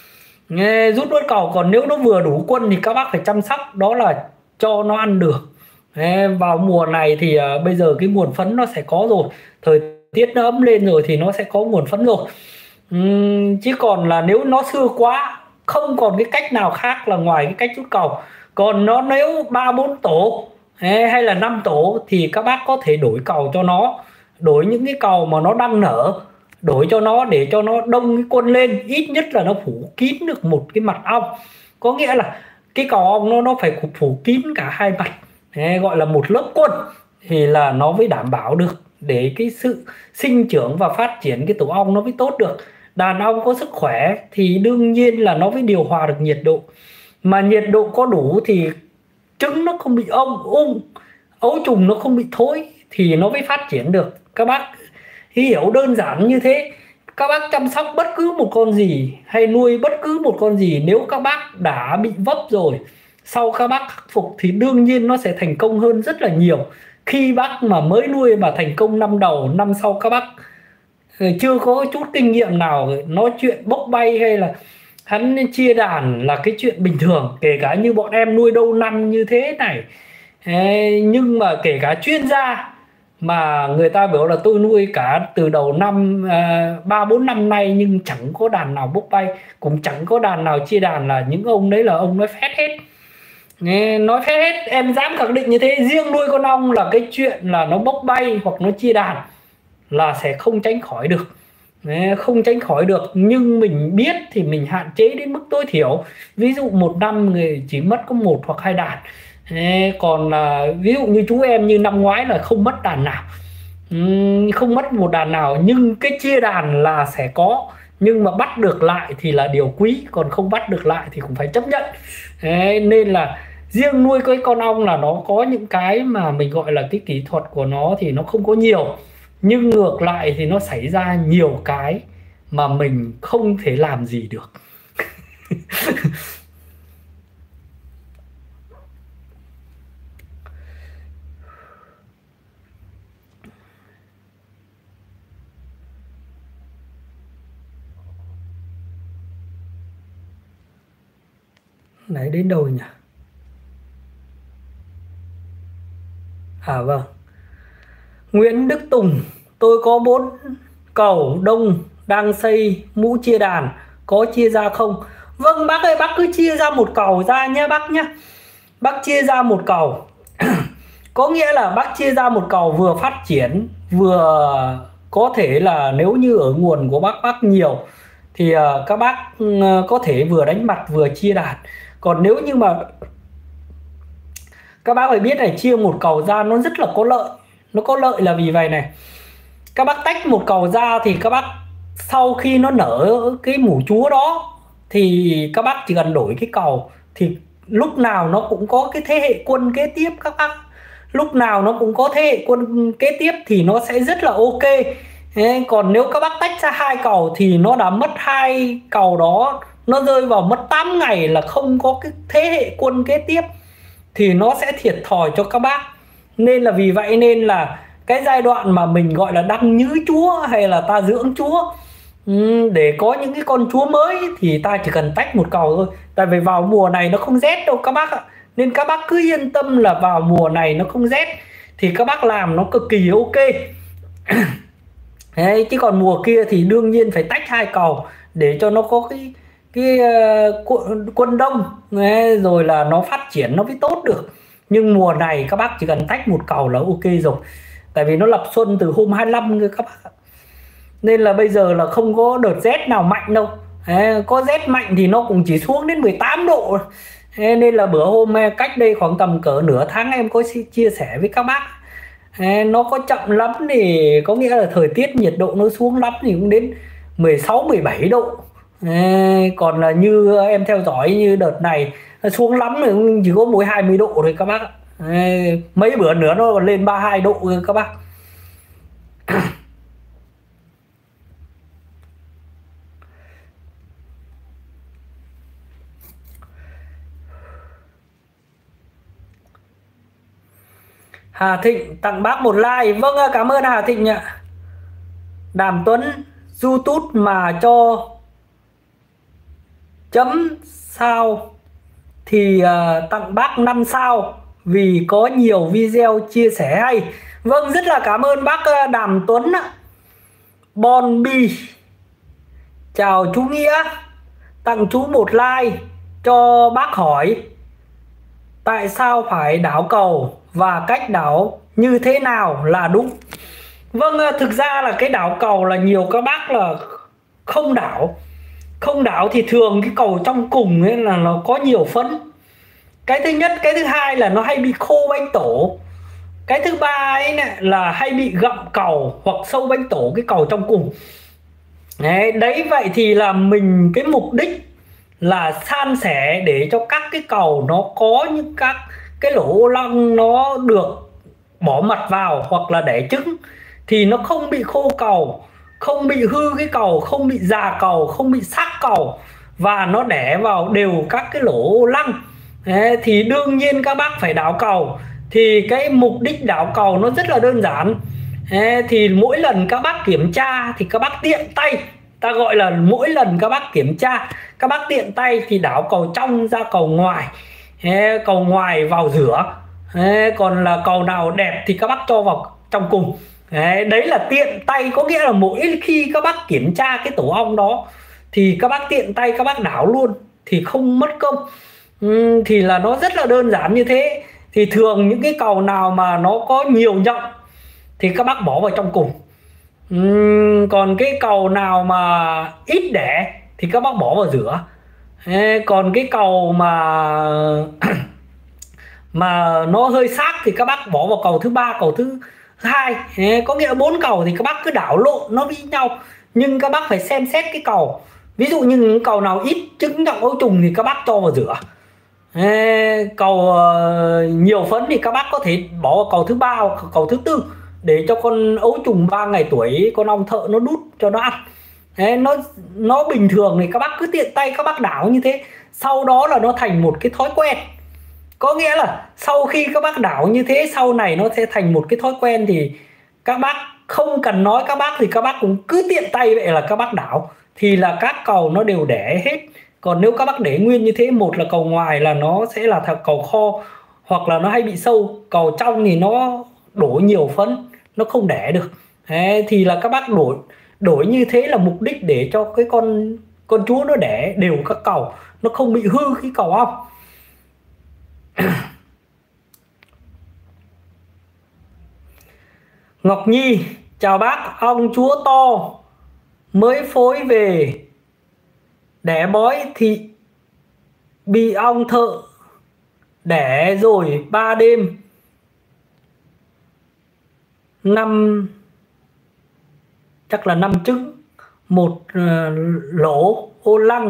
A: rút bớt cọc. Còn nếu nó vừa đủ quân thì các bác phải chăm sóc, đó là cho nó ăn được. Vào mùa này thì uh, bây giờ cái nguồn phấn nó sẽ có rồi, thời tiết nó ấm lên rồi thì nó sẽ có nguồn phấn rồi. uhm, chứ còn là nếu nó xưa quá không còn cái cách nào khác là ngoài cái cách rút cầu. Còn nó nếu ba bốn tổ hay là năm tổ thì các bác có thể đổi cầu cho nó, đổi những cái cầu mà nó đang nở, đổi cho nó để cho nó đông cái quân lên, ít nhất là nó phủ kín được một cái mặt ong. Có nghĩa là cái cầu ong nó nó phải phủ kín cả hai mặt, đấy, gọi là một lớp quân, thì là nó mới đảm bảo được để cái sự sinh trưởng và phát triển cái tổ ong nó mới tốt được. Đàn ong có sức khỏe thì đương nhiên là nó mới điều hòa được nhiệt độ, mà nhiệt độ có đủ thì trứng nó không bị ong ung, ấu trùng nó không bị thối thì nó mới phát triển được. Các bác hiểu đơn giản như thế. Các bác chăm sóc bất cứ một con gì hay nuôi bất cứ một con gì, nếu các bác đã bị vấp rồi, sau các bác khắc phục thì đương nhiên nó sẽ thành công hơn rất là nhiều. Khi bác mà mới nuôi mà thành công năm đầu, năm sau các bác chưa có chút kinh nghiệm nào, nói chuyện bốc bay hay là hắn chia đàn là cái chuyện bình thường. Kể cả như bọn em nuôi đâu năm như thế này, nhưng mà kể cả chuyên gia mà người ta bảo là tôi nuôi cả từ đầu năm ba bốn năm nay nhưng chẳng có đàn nào bốc bay, cũng chẳng có đàn nào chia đàn, là những ông đấy là ông nói phét hết. Nói phét hết, em dám khẳng định như thế. Riêng nuôi con ong là cái chuyện là nó bốc bay hoặc nó chia đàn là sẽ không tránh khỏi được, không tránh khỏi được. Nhưng mình biết thì mình hạn chế đến mức tối thiểu. Ví dụ một năm người chỉ mất có một hoặc hai đàn, còn là ví dụ như chú em như năm ngoái là không mất đàn nào, không mất một đàn nào. Nhưng cái chia đàn là sẽ có, nhưng mà bắt được lại thì là điều quý, còn không bắt được lại thì cũng phải chấp nhận. Nên là riêng nuôi cái con ong là nó có những cái mà mình gọi là cái kỹ thuật của nó thì nó không có nhiều, nhưng ngược lại thì nó xảy ra nhiều cái mà mình không thể làm gì được. Đấy, đến đâu nhỉ? À vâng, Nguyễn Đức Tùng, tôi có bốn cầu đông đang xây mũ chia đàn, có chia ra không? Vâng bác ơi, bác cứ chia ra một cầu ra nhé bác nhé. Bác chia ra một cầu có nghĩa là bác chia ra một cầu vừa phát triển, vừa có thể là nếu như ở nguồn của bác bác nhiều thì uh, các bác uh, có thể vừa đánh mặt vừa chia đàn. Còn nếu như mà các bác phải biết này, chia một cầu ra nó rất là có lợi. Nó có lợi là vì vậy này, các bác tách một cầu ra thì các bác sau khi nó nở cái mủ chúa đó thì các bác chỉ cần đổi cái cầu thì lúc nào nó cũng có cái thế hệ quân kế tiếp. Các bác lúc nào nó cũng có thế hệ quân kế tiếp thì nó sẽ rất là ok. Thế còn nếu các bác tách ra hai cầu thì nó đã mất hai cầu đó, nó rơi vào mất tám ngày là không có cái thế hệ quân kế tiếp thì nó sẽ thiệt thòi cho các bác. Nên là vì vậy nên là cái giai đoạn mà mình gọi là đăng nhứ chúa hay là ta dưỡng chúa Ừ, để có những cái con chúa mới thì ta chỉ cần tách một cầu thôi. Tại vì vào mùa này nó không rét đâu các bác ạ. Nên các bác cứ yên tâm là vào mùa này nó không rét thì các bác làm nó cực kỳ ok. Đấy, chứ còn mùa kia thì đương nhiên phải tách hai cầu để cho nó có cái cái uh, quân, quân đông. Đấy, rồi là nó phát triển nó mới tốt được. Nhưng mùa này các bác chỉ cần tách một cầu là ok rồi. Tại vì nó lập xuân từ hôm hai mươi lăm cơ các bác. Nên là bây giờ là không có đợt rét nào mạnh đâu. Đấy, có rét mạnh thì nó cũng chỉ xuống đến mười tám độ. Đấy, nên là bữa hôm cách đây khoảng tầm cỡ nửa tháng em có chia sẻ với các bác. Đấy, nó có chậm lắm thì có nghĩa là thời tiết nhiệt độ nó xuống lắm thì cũng đến mười sáu mười bảy độ. Đấy, còn là như em theo dõi như đợt này nó xuống lắm thì cũng chỉ có mỗi hai mươi độ thôi các bác. Đấy, mấy bữa nữa nó còn lên ba mươi hai độ rồi các bác. Hà Thịnh tặng bác một like. Vâng, cảm ơn Hà Thịnh ạ. Đàm Tuấn YouTube mà cho chấm sao thì uh, tặng bác năm sao vì có nhiều video chia sẻ hay. Vâng, rất là cảm ơn bác Đàm Tuấn ạ. Bon Bi chào chú Nghĩa, tặng chú một like cho bác hỏi tại sao phải đảo cầu và cách đảo như thế nào là đúng. Vâng, thực ra là cái đảo cầu là nhiều các bác là không đảo. Không đảo thì thường cái cầu trong cùng ấy là nó có nhiều phấn. Cái thứ nhất, cái thứ hai là nó hay bị khô bánh tổ. Cái thứ ba ấy này là hay bị gặm cầu hoặc sâu bánh tổ cái cầu trong cùng. Đấy, đấy vậy thì là mình cái mục đích là san sẻ để cho các cái cầu nó có những các cái lỗ lăng nó được bỏ mật vào hoặc là đẻ trứng thì nó không bị khô cầu, không bị hư cái cầu, không bị già cầu, không bị xác cầu và nó đẻ vào đều các cái lỗ lăng. Đấy, thì đương nhiên các bác phải đảo cầu. Thì cái mục đích đảo cầu nó rất là đơn giản. Đấy, thì mỗi lần các bác kiểm tra thì các bác tiện tay, ta gọi là mỗi lần các bác kiểm tra các bác tiện tay thì đảo cầu trong ra cầu ngoài. Đấy, cầu ngoài vào rửa. Đấy, còn là cầu nào đẹp thì các bác cho vào trong cùng. Đấy, đấy là tiện tay, có nghĩa là mỗi khi các bác kiểm tra cái tổ ong đó thì các bác tiện tay các bác đảo luôn thì không mất công. Ừ, thì là nó rất là đơn giản như thế. Thì thường những cái cầu nào mà nó có nhiều nhộng thì các bác bỏ vào trong cùng. Ừ, còn cái cầu nào mà ít đẻ thì các bác bỏ vào rửa. Ê, còn cái cầu mà mà nó hơi xác thì các bác bỏ vào cầu thứ ba, cầu thứ hai. Ê, có nghĩa là bốn cầu thì các bác cứ đảo lộn nó với nhau, nhưng các bác phải xem xét cái cầu. Ví dụ như những cầu nào ít trứng trọng ấu trùng thì các bác cho vào rửa. Ê, cầu uh, nhiều phấn thì các bác có thể bỏ vào cầu thứ ba hoặc cầu thứ tư để cho con ấu trùng ba ngày tuổi con ong thợ nó đút cho nó ăn. Đấy, nó nó bình thường thì các bác cứ tiện tay các bác đảo như thế, sau đó là nó thành một cái thói quen. Có nghĩa là sau khi các bác đảo như thế sau này nó sẽ thành một cái thói quen thì các bác không cần nói các bác thì các bác cũng cứ tiện tay vậy là các bác đảo thì là các cầu nó đều đẻ hết. Còn nếu các bác để nguyên như thế, một là cầu ngoài là nó sẽ là cầu kho hoặc là nó hay bị sâu, cầu trong thì nó đổ nhiều phấn nó không đẻ được. Đấy, thì là các bác đổi đổi như thế là mục đích để cho cái con con chúa nó đẻ đều các cầu, nó không bị hư cái cầu ong. Ngọc Nhi chào bác, ong chúa to mới phối về đẻ bói thì bị ong thợ đẻ rồi ba đêm năm chắc là năm trứng một uh, lỗ ô lăng.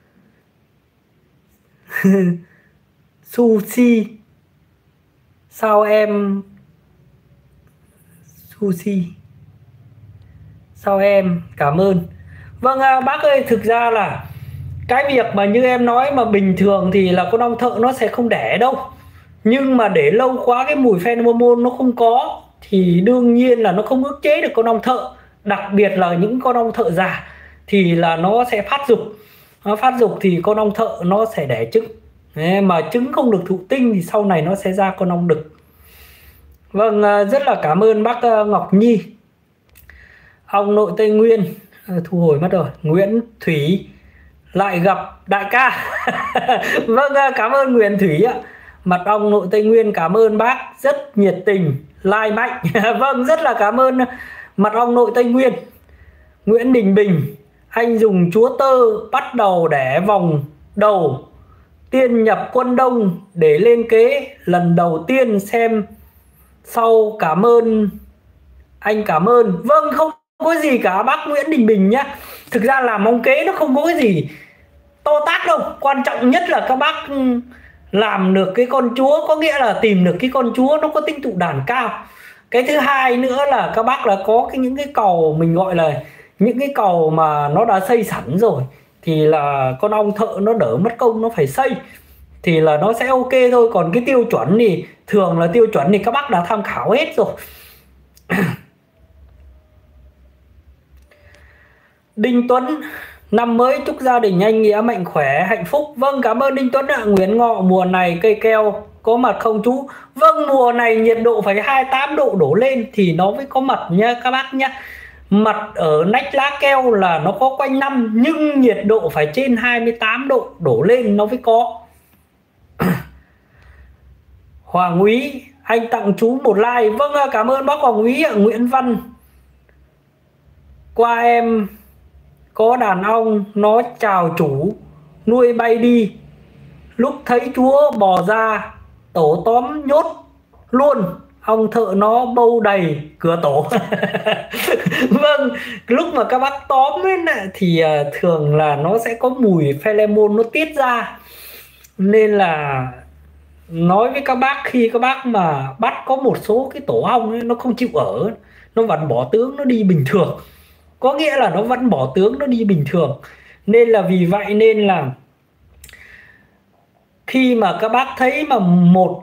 A: Sushi sao em sushi sao em cảm ơn. Vâng à, bác ơi, thực ra là cái việc mà như em nói mà bình thường thì là con ong thợ nó sẽ không đẻ đâu, nhưng mà để lâu quá cái mùi pheromone nó không có thì đương nhiên là nó không ức chế được con ong thợ, đặc biệt là những con ong thợ già thì là nó sẽ phát dục. Nó phát dục thì con ong thợ nó sẽ đẻ trứng. Đấy, mà trứng không được thụ tinh thì sau này nó sẽ ra con ong đực. Vâng, rất là cảm ơn bác Ngọc Nhi. Ong nội Tây Nguyên thu hồi mất rồi. Nguyễn Thủy lại gặp đại ca. Vâng, cảm ơn Nguyễn Thủy ạ. Mật ong nội Tây Nguyên cảm ơn bác rất nhiệt tình, like mạnh. Vâng, rất là cảm ơn mật ong nội Tây Nguyên. Nguyễn Đình Bình, anh dùng chúa tơ bắt đầu đẻ vòng đầu tiên nhập quân đông để lên kế lần đầu tiên xem sau. Cảm ơn anh, cảm ơn. Vâng, không có gì cả bác Nguyễn Đình Bình nhá. Thực ra làm ong kế nó không có cái gì to tát đâu. Quan trọng nhất là các bác làm được cái con chúa, có nghĩa là tìm được cái con chúa nó có tinh tụ đàn cao. Cái thứ hai nữa là các bác là có cái những cái cầu mình gọi là những cái cầu mà nó đã xây sẵn rồi thì là con ong thợ nó đỡ mất công nó phải xây thì là nó sẽ ok thôi. Còn cái tiêu chuẩn thì thường là tiêu chuẩn thì các bác đã tham khảo hết rồi. Đinh Tuấn, năm mới chúc gia đình anh Nghĩa mạnh khỏe hạnh phúc. Vâng, cảm ơn Đinh Tuấn ạ. Nguyễn Ngọ, mùa này cây keo có mật không chú? Vâng, mùa này nhiệt độ phải hai mươi tám độ đổ lên thì nó mới có mật nha các bác nhé. Mật ở nách lá keo là nó có quanh năm, nhưng nhiệt độ phải trên hai mươi tám độ đổ lên nó mới có. Hoàng Úy, anh tặng chú một like. Vâng, cảm ơn bác Hoàng Úy ạ. Nguyễn Văn, qua em có đàn ong nó chào chủ nuôi bay đi, lúc thấy chúa bò ra tổ tóm nhốt luôn, ong thợ nó bâu đầy cửa tổ. Vâng, lúc mà các bác tóm ấy thì thường là nó sẽ có mùi pheromone nó tiết ra, nên là nói với các bác khi các bác mà bắt có một số cái tổ ong ấy, nó không chịu ở, nó vẫn bỏ tướng nó đi bình thường, có nghĩa là nó vẫn bỏ tướng nó đi bình thường. Nên là vì vậy nên là khi mà các bác thấy mà một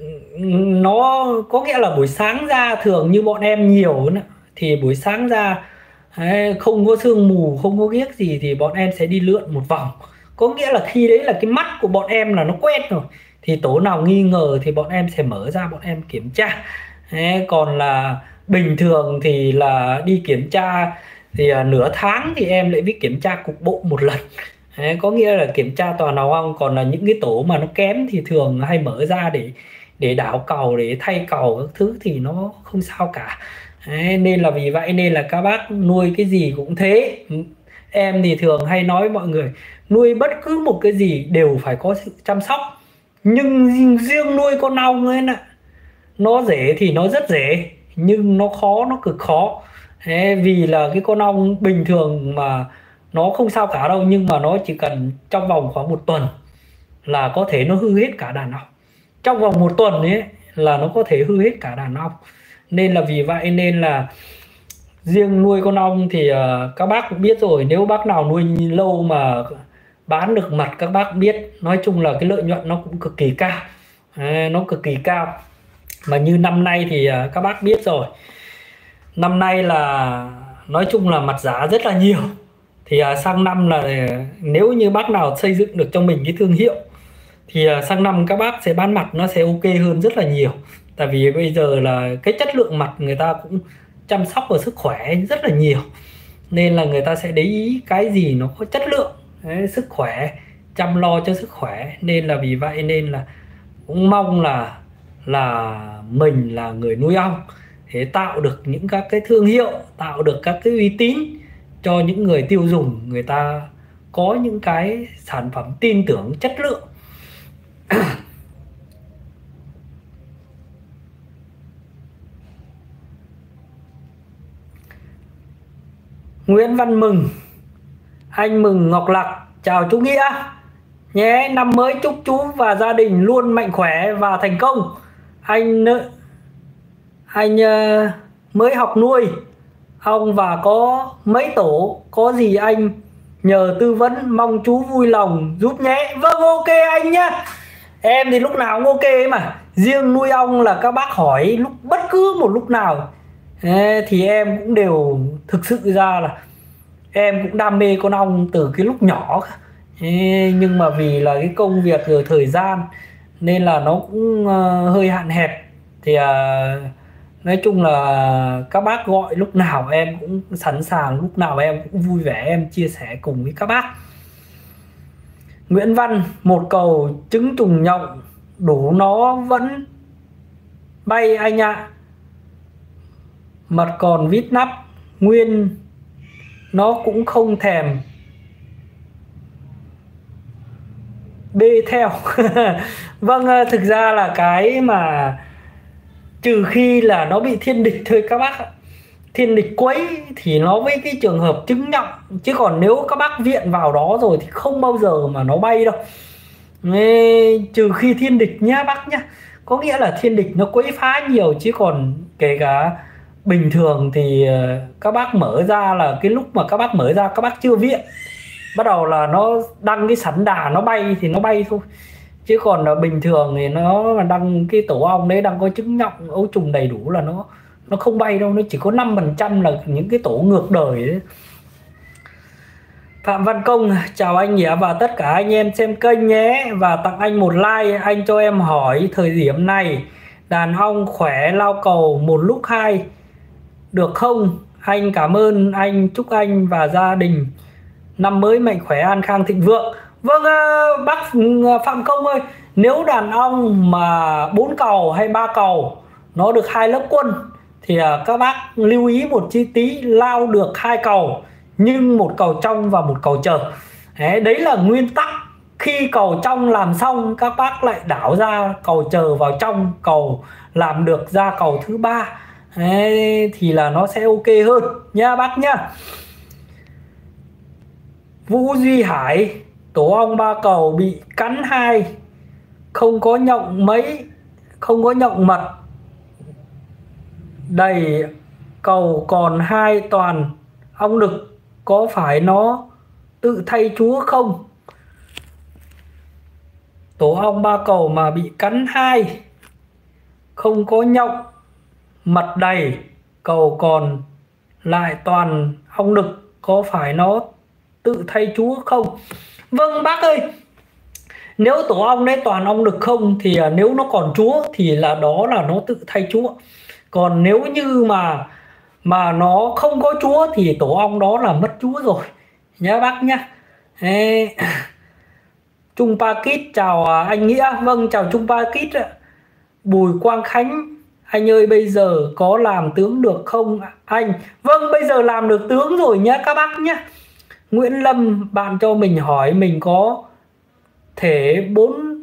A: nó có nghĩa là buổi sáng ra, thường như bọn em nhiều nữa, thì buổi sáng ra không có sương mù không có ghiếc gì thì bọn em sẽ đi lượn một vòng, có nghĩa là khi đấy là cái mắt của bọn em là nó quen rồi, thì tổ nào nghi ngờ thì bọn em sẽ mở ra bọn em kiểm tra. Còn là bình thường thì là đi kiểm tra thì à, nửa tháng thì em lại biết kiểm tra cục bộ một lần. Đấy, có nghĩa là kiểm tra toàn nào ong. Còn là những cái tổ mà nó kém thì thường hay mở ra để để đảo cầu, để thay cầu các thứ thì nó không sao cả. Đấy, nên là vì vậy nên là các bác nuôi cái gì cũng thế. Em thì thường hay nói mọi người nuôi bất cứ một cái gì đều phải có sự chăm sóc, nhưng riêng nuôi con ong ấy nè, nó dễ thì nó rất dễ, nhưng nó khó, nó cực khó. Thế vì là cái con ong bình thường mà nó không sao cả đâu, nhưng mà nó chỉ cần trong vòng khoảng một tuần là có thể nó hư hết cả đàn ong. Trong vòng một tuần ấy là nó có thể hư hết cả đàn ong. Nên là vì vậy nên là riêng nuôi con ong thì uh, các bác cũng biết rồi, nếu bác nào nuôi lâu mà bán được mật các bác biết, nói chung là cái lợi nhuận nó cũng cực kỳ cao. À, nó cực kỳ cao. Mà như năm nay thì uh, các bác biết rồi, năm nay là nói chung là mật giá rất là nhiều. Thì uh, sang năm là nếu như bác nào xây dựng được cho mình cái thương hiệu thì uh, sang năm các bác sẽ bán mật nó sẽ ok hơn rất là nhiều. Tại vì bây giờ là cái chất lượng mật người ta cũng chăm sóc vào sức khỏe rất là nhiều, nên là người ta sẽ để ý cái gì nó có chất lượng. Đấy, sức khỏe, chăm lo cho sức khỏe. Nên là vì vậy nên là cũng mong là là mình là người nuôi ong để tạo được những các cái thương hiệu, tạo được các cái uy tín cho những người tiêu dùng, người ta có những cái sản phẩm tin tưởng chất lượng. Nguyễn Văn Mừng, anh Mừng Ngọc Lạc, chào chú Nghĩa nhé. Năm mới chúc chú và gia đình luôn mạnh khỏe và thành công. Anh anh uh, mới học nuôi ong và có mấy tổ, có gì anh nhờ tư vấn, mong chú vui lòng giúp nhé. Vâng, ok anh nhé. Em thì lúc nào cũng ok mà. Riêng nuôi ong là các bác hỏi lúc bất cứ một lúc nào thì em cũng đều thực sự ra là Em cũng đam mê con ong từ cái lúc nhỏ. Ê, nhưng mà vì là cái công việc rồi thời gian nên là nó cũng ờ, hơi hạn hẹp. Thì ờ, nói chung là các bác gọi lúc nào em cũng sẵn sàng, lúc nào em cũng vui vẻ em chia sẻ cùng với các bác. Nguyễn Văn: một cầu trứng trùng nhộng đủ nó vẫn bay anh ạ. Mật còn vít nắp nguyên nó cũng không thèm bê theo. Vâng, thực ra là cái mà trừ khi là nó bị thiên địch thôi các bác ạ. Thiên địch quấy thì nó với cái trường hợp trứng nhộng, chứ còn nếu các bác viện vào đó rồi thì không bao giờ mà nó bay đâu. Ê, trừ khi thiên địch nhá bác nhá, có nghĩa là thiên địch nó quấy phá nhiều, chứ còn kể cả bình thường thì các bác mở ra là cái lúc mà các bác mở ra các bác chưa viện, bắt đầu là nó đăng cái sắn đà nó bay thì nó bay thôi, chứ còn là bình thường thì nó mà đăng cái tổ ong đấy đang có trứng nhộng ấu trùng đầy đủ là nó nó không bay đâu, nó chỉ có năm phần trăm là những cái tổ ngược đời đấy. Phạm Văn Công: chào anh Nghĩa và tất cả anh em xem kênh nhé, và tặng anh một like. Anh cho em hỏi thời điểm này đàn ong khỏe lao cầu một lúc hai được không? Anh cảm ơn anh, chúc anh và gia đình năm mới mạnh khỏe an khang thịnh vượng. Vâng, bác Phạm Công ơi, nếu đàn ong mà bốn cầu hay ba cầu nó được hai lớp quân thì các bác lưu ý một chi tí, lao được hai cầu nhưng một cầu trong và một cầu chờ. Đấy, đấy là nguyên tắc. Khi cầu trong làm xong các bác lại đảo ra cầu chờ vào trong, cầu làm được ra cầu thứ ba. Đấy, thì là nó sẽ ok hơn nha bác nhá. Vũ Duy Hải: tổ ong ba cầu bị cắn hai, không có nhộng mấy, không có nhộng mật đầy, cầu còn hai toàn ong đực, có phải nó tự thay chúa không? Tổ ong ba cầu mà bị cắn hai, không có nhộng mật đầy, cầu còn lại toàn ong đực, có phải nó tự thay chúa không? Vâng bác ơi, nếu tổ ong đấy toàn ong đực không thì nếu nó còn chúa thì là đó là nó tự thay chúa. Còn nếu như mà mà nó không có chúa thì tổ ong đó là mất chúa rồi nhá bác nhá. Ê, Trung Pa Kít: chào anh Nghĩa. Vâng, chào Trung Pa Kít. Bùi Quang Khánh: anh ơi bây giờ có làm tướng được không anh? Vâng, bây giờ làm được tướng rồi nhá các bác nhá. Nguyễn Lâm: bạn cho mình hỏi mình có thể bốn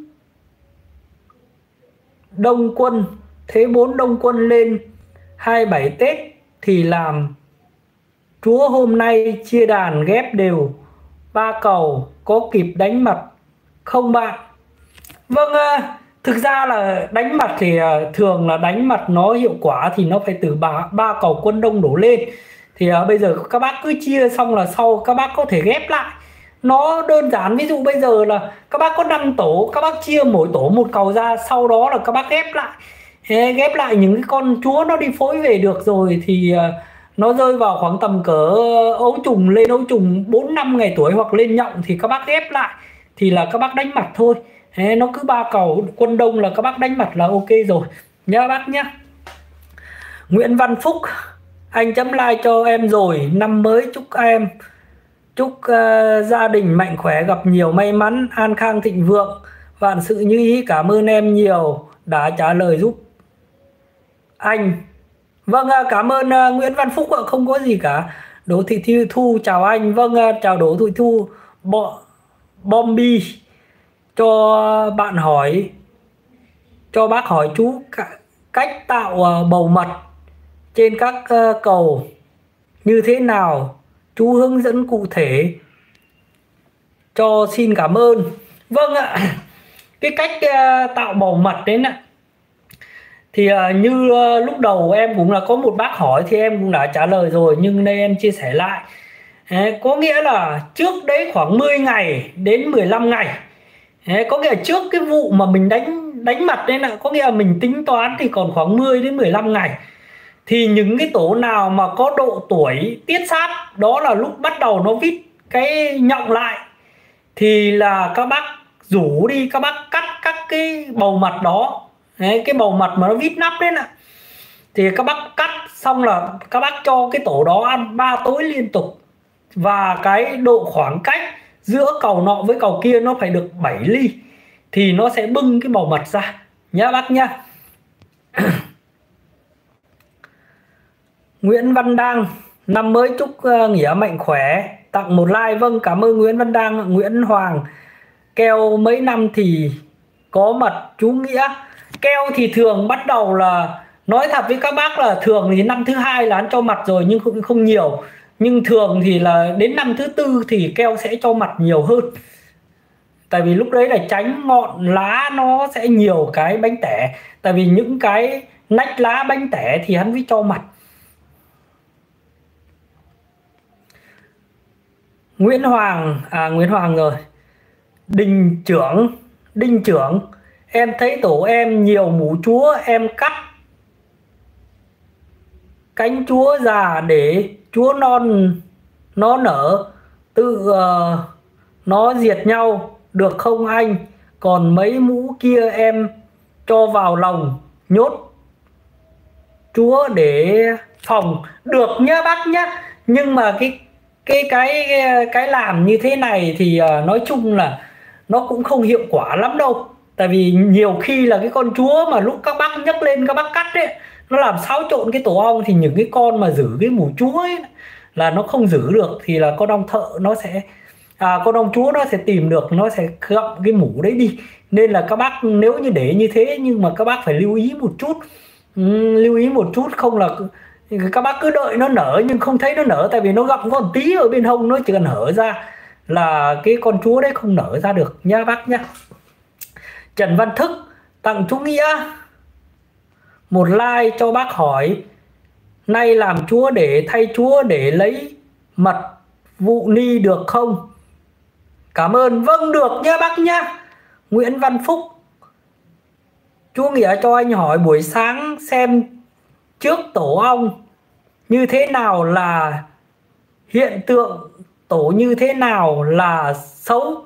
A: đông quân, thế bốn đông quân lên hai mươi bảy Tết thì làm chúa hôm nay chia đàn ghép đều ba cầu có kịp đánh mặt không bạn? Vâng, thực ra là đánh mặt thì thường là đánh mặt nó hiệu quả thì nó phải từ ba, ba cầu quân đông đổ lên. Thì bây giờ các bác cứ chia xong là sau các bác có thể ghép lại. Nó đơn giản, ví dụ bây giờ là các bác có năm tổ, các bác chia mỗi tổ một cầu ra, sau đó là các bác ghép lại. Thế ghép lại những cái con chúa nó đi phối về được rồi thì nó rơi vào khoảng tầm cỡ ấu trùng lên ấu trùng bốn năm ngày tuổi hoặc lên nhộng thì các bác ghép lại thì là các bác đánh mặt thôi. Thế nó cứ ba cầu quân đông là các bác đánh mặt là ok rồi nhá bác nhá. Nguyễn Văn Phúc: anh chấm like cho em rồi, năm mới chúc em chúc uh, gia đình mạnh khỏe, gặp nhiều may mắn, an khang thịnh vượng, vạn sự như ý. Cảm ơn em nhiều đã trả lời giúp anh. Vâng, cảm ơn uh, Nguyễn Văn Phúc ạ, không có gì cả. Đỗ Thị Thu, Thu chào anh. Vâng, uh, chào Đỗ Thị Thu. Bo, Bombi cho bạn hỏi, cho bác hỏi chú cách tạo uh, bầu mật trên các uh, cầu như thế nào, chú hướng dẫn cụ thể cho xin cảm ơn. Vâng ạ, cái cách uh, tạo bầu mật đấy nè thì uh, như uh, lúc đầu em cũng là có một bác hỏi thì em cũng đã trả lời rồi, nhưng đây em chia sẻ lại. Đấy, có nghĩa là trước đấy khoảng mười ngày đến mười lăm ngày. Đấy, có nghĩa là trước cái vụ mà mình đánh đánh mặt đấy là có nghĩa là mình tính toán thì còn khoảng mười đến mười lăm ngày Thì những cái tổ nào mà có độ tuổi tiết sát, đó là lúc bắt đầu nó vít cái nhọng lại, thì là các bác rủ đi các bác cắt các cái bầu mặt đó. Đấy, cái bầu mặt mà nó vít nắp đấy nè, thì các bác cắt xong là các bác cho cái tổ đó ăn ba tối liên tục, và cái độ khoảng cách giữa cầu nọ với cầu kia nó phải được bảy ly thì nó sẽ bưng cái bầu mặt ra nhá bác nhá. Nguyễn Văn Đăng, năm mới chúc uh, Nghĩa mạnh khỏe, tặng một like. Vâng, cảm ơn Nguyễn Văn Đăng. Nguyễn Hoàng, keo mấy năm thì có mật chú Nghĩa? Keo thì thường bắt đầu là, nói thật với các bác là thường thì năm thứ hai là ăn cho mặt rồi, nhưng cũng không nhiều. Nhưng thường thì là đến năm thứ tư thì keo sẽ cho mặt nhiều hơn. Tại vì lúc đấy là tránh ngọn lá nó sẽ nhiều cái bánh tẻ. Tại vì những cái nách lá bánh tẻ thì hắn mới cho mặt. Nguyễn Hoàng, à Nguyễn Hoàng rồi. Đình trưởng, Đinh trưởng, em thấy tổ em nhiều mủ chúa, em cắt cánh chúa già để chúa non nó nở, tự uh, nó diệt nhau được không anh? Còn mấy mũ kia em cho vào lòng nhốt chúa để phòng. Được nhá bác nhá, nhưng mà cái cái cái cái làm như thế này thì uh, nói chung là nó cũng không hiệu quả lắm đâu. Tại vì nhiều khi là cái con chúa mà lúc các bác nhấc lên các bác cắt ấy, nó làm xáo trộn cái tổ ong, thì những cái con mà giữ cái mủ chúa ấy là nó không giữ được, thì là con ong thợ nó sẽ à, con ong chúa nó sẽ tìm được, nó sẽ gặm cái mủ đấy đi. Nên là các bác nếu như để như thế, nhưng mà các bác phải lưu ý một chút, ừ, lưu ý một chút, không là các bác cứ đợi nó nở nhưng không thấy nó nở. Tại vì nó gặm còn tí ở bên hông, nó chỉ cần hở ra là cái con chúa đấy không nở ra được nha bác nhá. Trần Văn Thức, tặng chú Nghĩa một like cho bác hỏi, nay làm chúa để thay chúa để lấy mật vụ ni được không? Cảm ơn. Vâng, được nhá bác nhá. Nguyễn Văn Phúc, chú Nghĩa cho anh hỏi buổi sáng xem trước tổ ong như thế nào là hiện tượng, tổ như thế nào là xấu,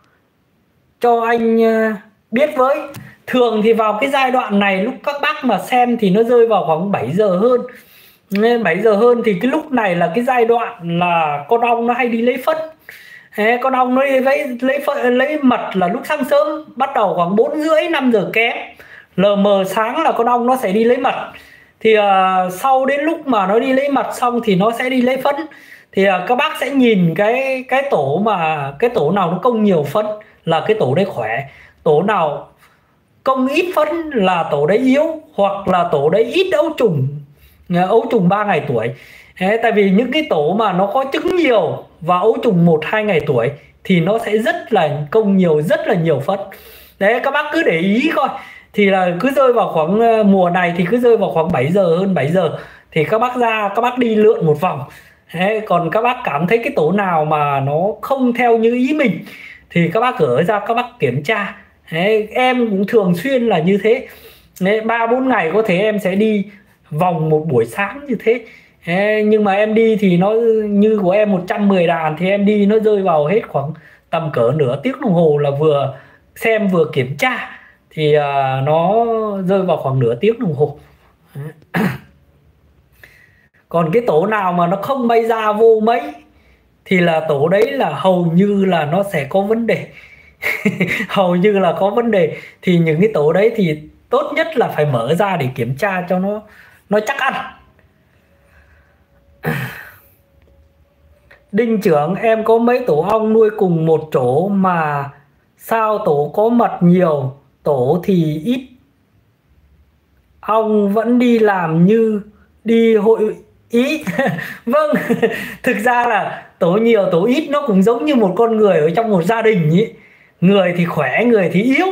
A: cho anh biết với. Thường thì vào cái giai đoạn này lúc các bác mà xem thì nó rơi vào khoảng bảy giờ hơn. bảy giờ hơn thì cái lúc này là cái giai đoạn là con ong nó hay đi lấy phân. Thế, con ong nó đi lấy lấy phân, lấy mật là lúc sáng sớm, bắt đầu khoảng bốn rưỡi năm giờ kém, lờ mờ sáng là con ong nó sẽ đi lấy mật. Thì uh, sau đến lúc mà nó đi lấy mật xong thì nó sẽ đi lấy phân. Thì uh, các bác sẽ nhìn cái cái tổ mà cái tổ nào nó công nhiều phân là cái tổ đấy khỏe. Tổ nào công ít phân là tổ đấy yếu, hoặc là tổ đấy ít ấu trùng, ấu trùng ba ngày tuổi. Thế, tại vì những cái tổ mà nó có trứng nhiều và ấu trùng một hai ngày tuổi thì nó sẽ rất là công nhiều, rất là nhiều phân. Đấy, các bác cứ để ý coi. Thì là cứ rơi vào khoảng mùa này thì cứ rơi vào khoảng bảy giờ hơn bảy giờ thì các bác ra các bác đi lượn một vòng. Thế, còn các bác cảm thấy cái tổ nào mà nó không theo như ý mình thì các bác gửi ra các bác kiểm tra. Thế, em cũng thường xuyên là như thế. Ba bốn ngày có thể em sẽ đi vòng một buổi sáng như thế. Thế, nhưng mà em đi thì nó như của em một trăm mười đàn thì em đi nó rơi vào hết khoảng tầm cỡ nửa tiếng đồng hồ là vừa xem vừa kiểm tra, thì uh, nó rơi vào khoảng nửa tiếng đồng hồ. Còn cái tổ nào mà nó không bay ra vô mấy thì là tổ đấy là hầu như là nó sẽ có vấn đề. Hầu như là có vấn đề. Thì những cái tổ đấy thì tốt nhất là phải mở ra để kiểm tra cho nó nó chắc ăn. Đinh trưởng, em có mấy tổ ong nuôi cùng một chỗ mà sao tổ có mật nhiều, tổ thì ít, ong vẫn đi làm như đi hội ý. Vâng, thực ra là tổ nhiều tổ ít nó cũng giống như một con người ở trong một gia đình ý. Người thì khỏe, người thì yếu.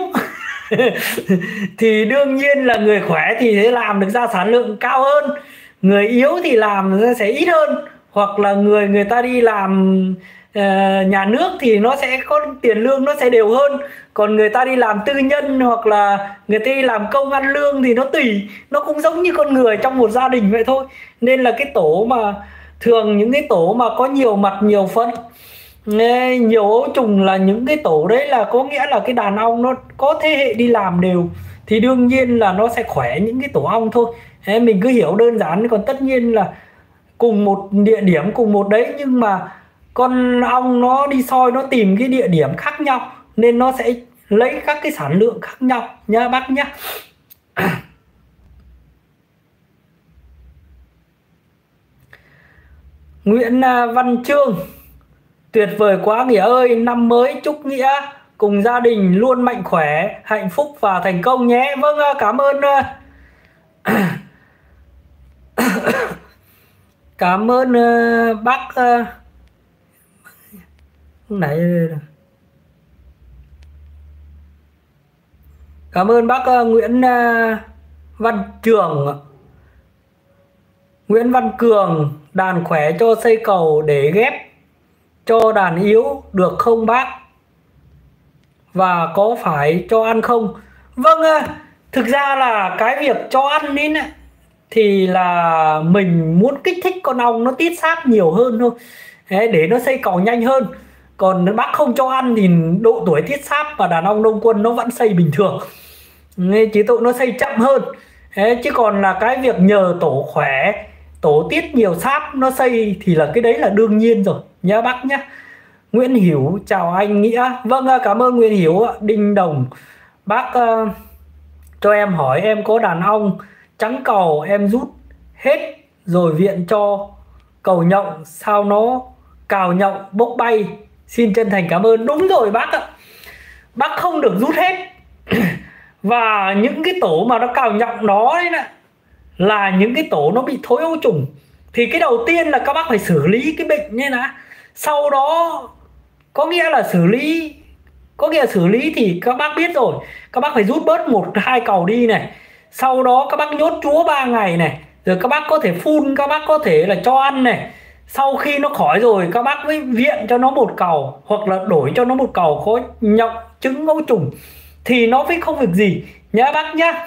A: Thì đương nhiên là người khỏe thì sẽ làm được ra sản lượng cao hơn, người yếu thì làm sẽ ít hơn. Hoặc là người người ta đi làm uh, nhà nước thì nó sẽ có tiền lương nó sẽ đều hơn, còn người ta đi làm tư nhân hoặc là người ta đi làm công ăn lương thì nó tùy, nó cũng giống như con người trong một gia đình vậy thôi. Nên là cái tổ mà thường những cái tổ mà có nhiều mặt nhiều phân, nhiều ấu trùng là những cái tổ đấy là có nghĩa là cái đàn ong nó có thế hệ đi làm đều, thì đương nhiên là nó sẽ khỏe những cái tổ ong thôi. Thế mình cứ hiểu đơn giản, còn tất nhiên là cùng một địa điểm cùng một đấy nhưng mà con ong nó đi soi nó tìm cái địa điểm khác nhau nên nó sẽ lấy các cái sản lượng khác nhau nhá bác nhá. Nguyễn Văn Trương: tuyệt vời quá Nghĩa ơi, năm mới chúc Nghĩa cùng gia đình luôn mạnh khỏe, hạnh phúc và thành công nhé. Vâng, cảm ơn cảm ơn bác này, cảm ơn bác Nguyễn Văn Trường. Nguyễn Văn Cường: đàn khỏe cho xây cầu để ghép cho đàn yếu được không bác? Và có phải cho ăn không? Vâng, thực ra là cái việc cho ăn ấy này, thì là mình muốn kích thích con ong nó tiết sáp nhiều hơn thôi, để nó xây cầu nhanh hơn. Còn bác không cho ăn thì độ tuổi tiết sáp và đàn ong đông quân nó vẫn xây bình thường, chỉ tội nó xây chậm hơn. Chứ còn là cái việc nhờ tổ khỏe, tổ tiết nhiều sáp nó xây thì là cái đấy là đương nhiên rồi nhá bác nhá. Nguyễn Hiểu: chào anh Nghĩa. Vâng, cảm ơn Nguyễn Hiểu. Đinh Đồng: bác uh, cho em hỏi, em có đàn ong trắng cầu, em rút hết rồi viện cho cầu nhộng, sao nó cào nhộng bốc bay, xin chân thành cảm ơn. Đúng rồi bác ạ, bác không được rút hết. Và những cái tổ mà nó cào nhộng đó ấy nè, là những cái tổ nó bị thối ấu trùng, thì cái đầu tiên là các bác phải xử lý cái bệnh như là, sau đó có nghĩa là xử lý có nghĩa là xử lý thì các bác biết rồi, các bác phải rút bớt một hai cầu đi này, sau đó các bác nhốt chúa ba ngày này, rồi các bác có thể phun, các bác có thể là cho ăn này. Sau khi nó khỏi rồi các bác mới viện cho nó một cầu, hoặc là đổi cho nó một cầu có nhộng trứng ấu trùng thì nó mới không việc gì nhá bác nhá.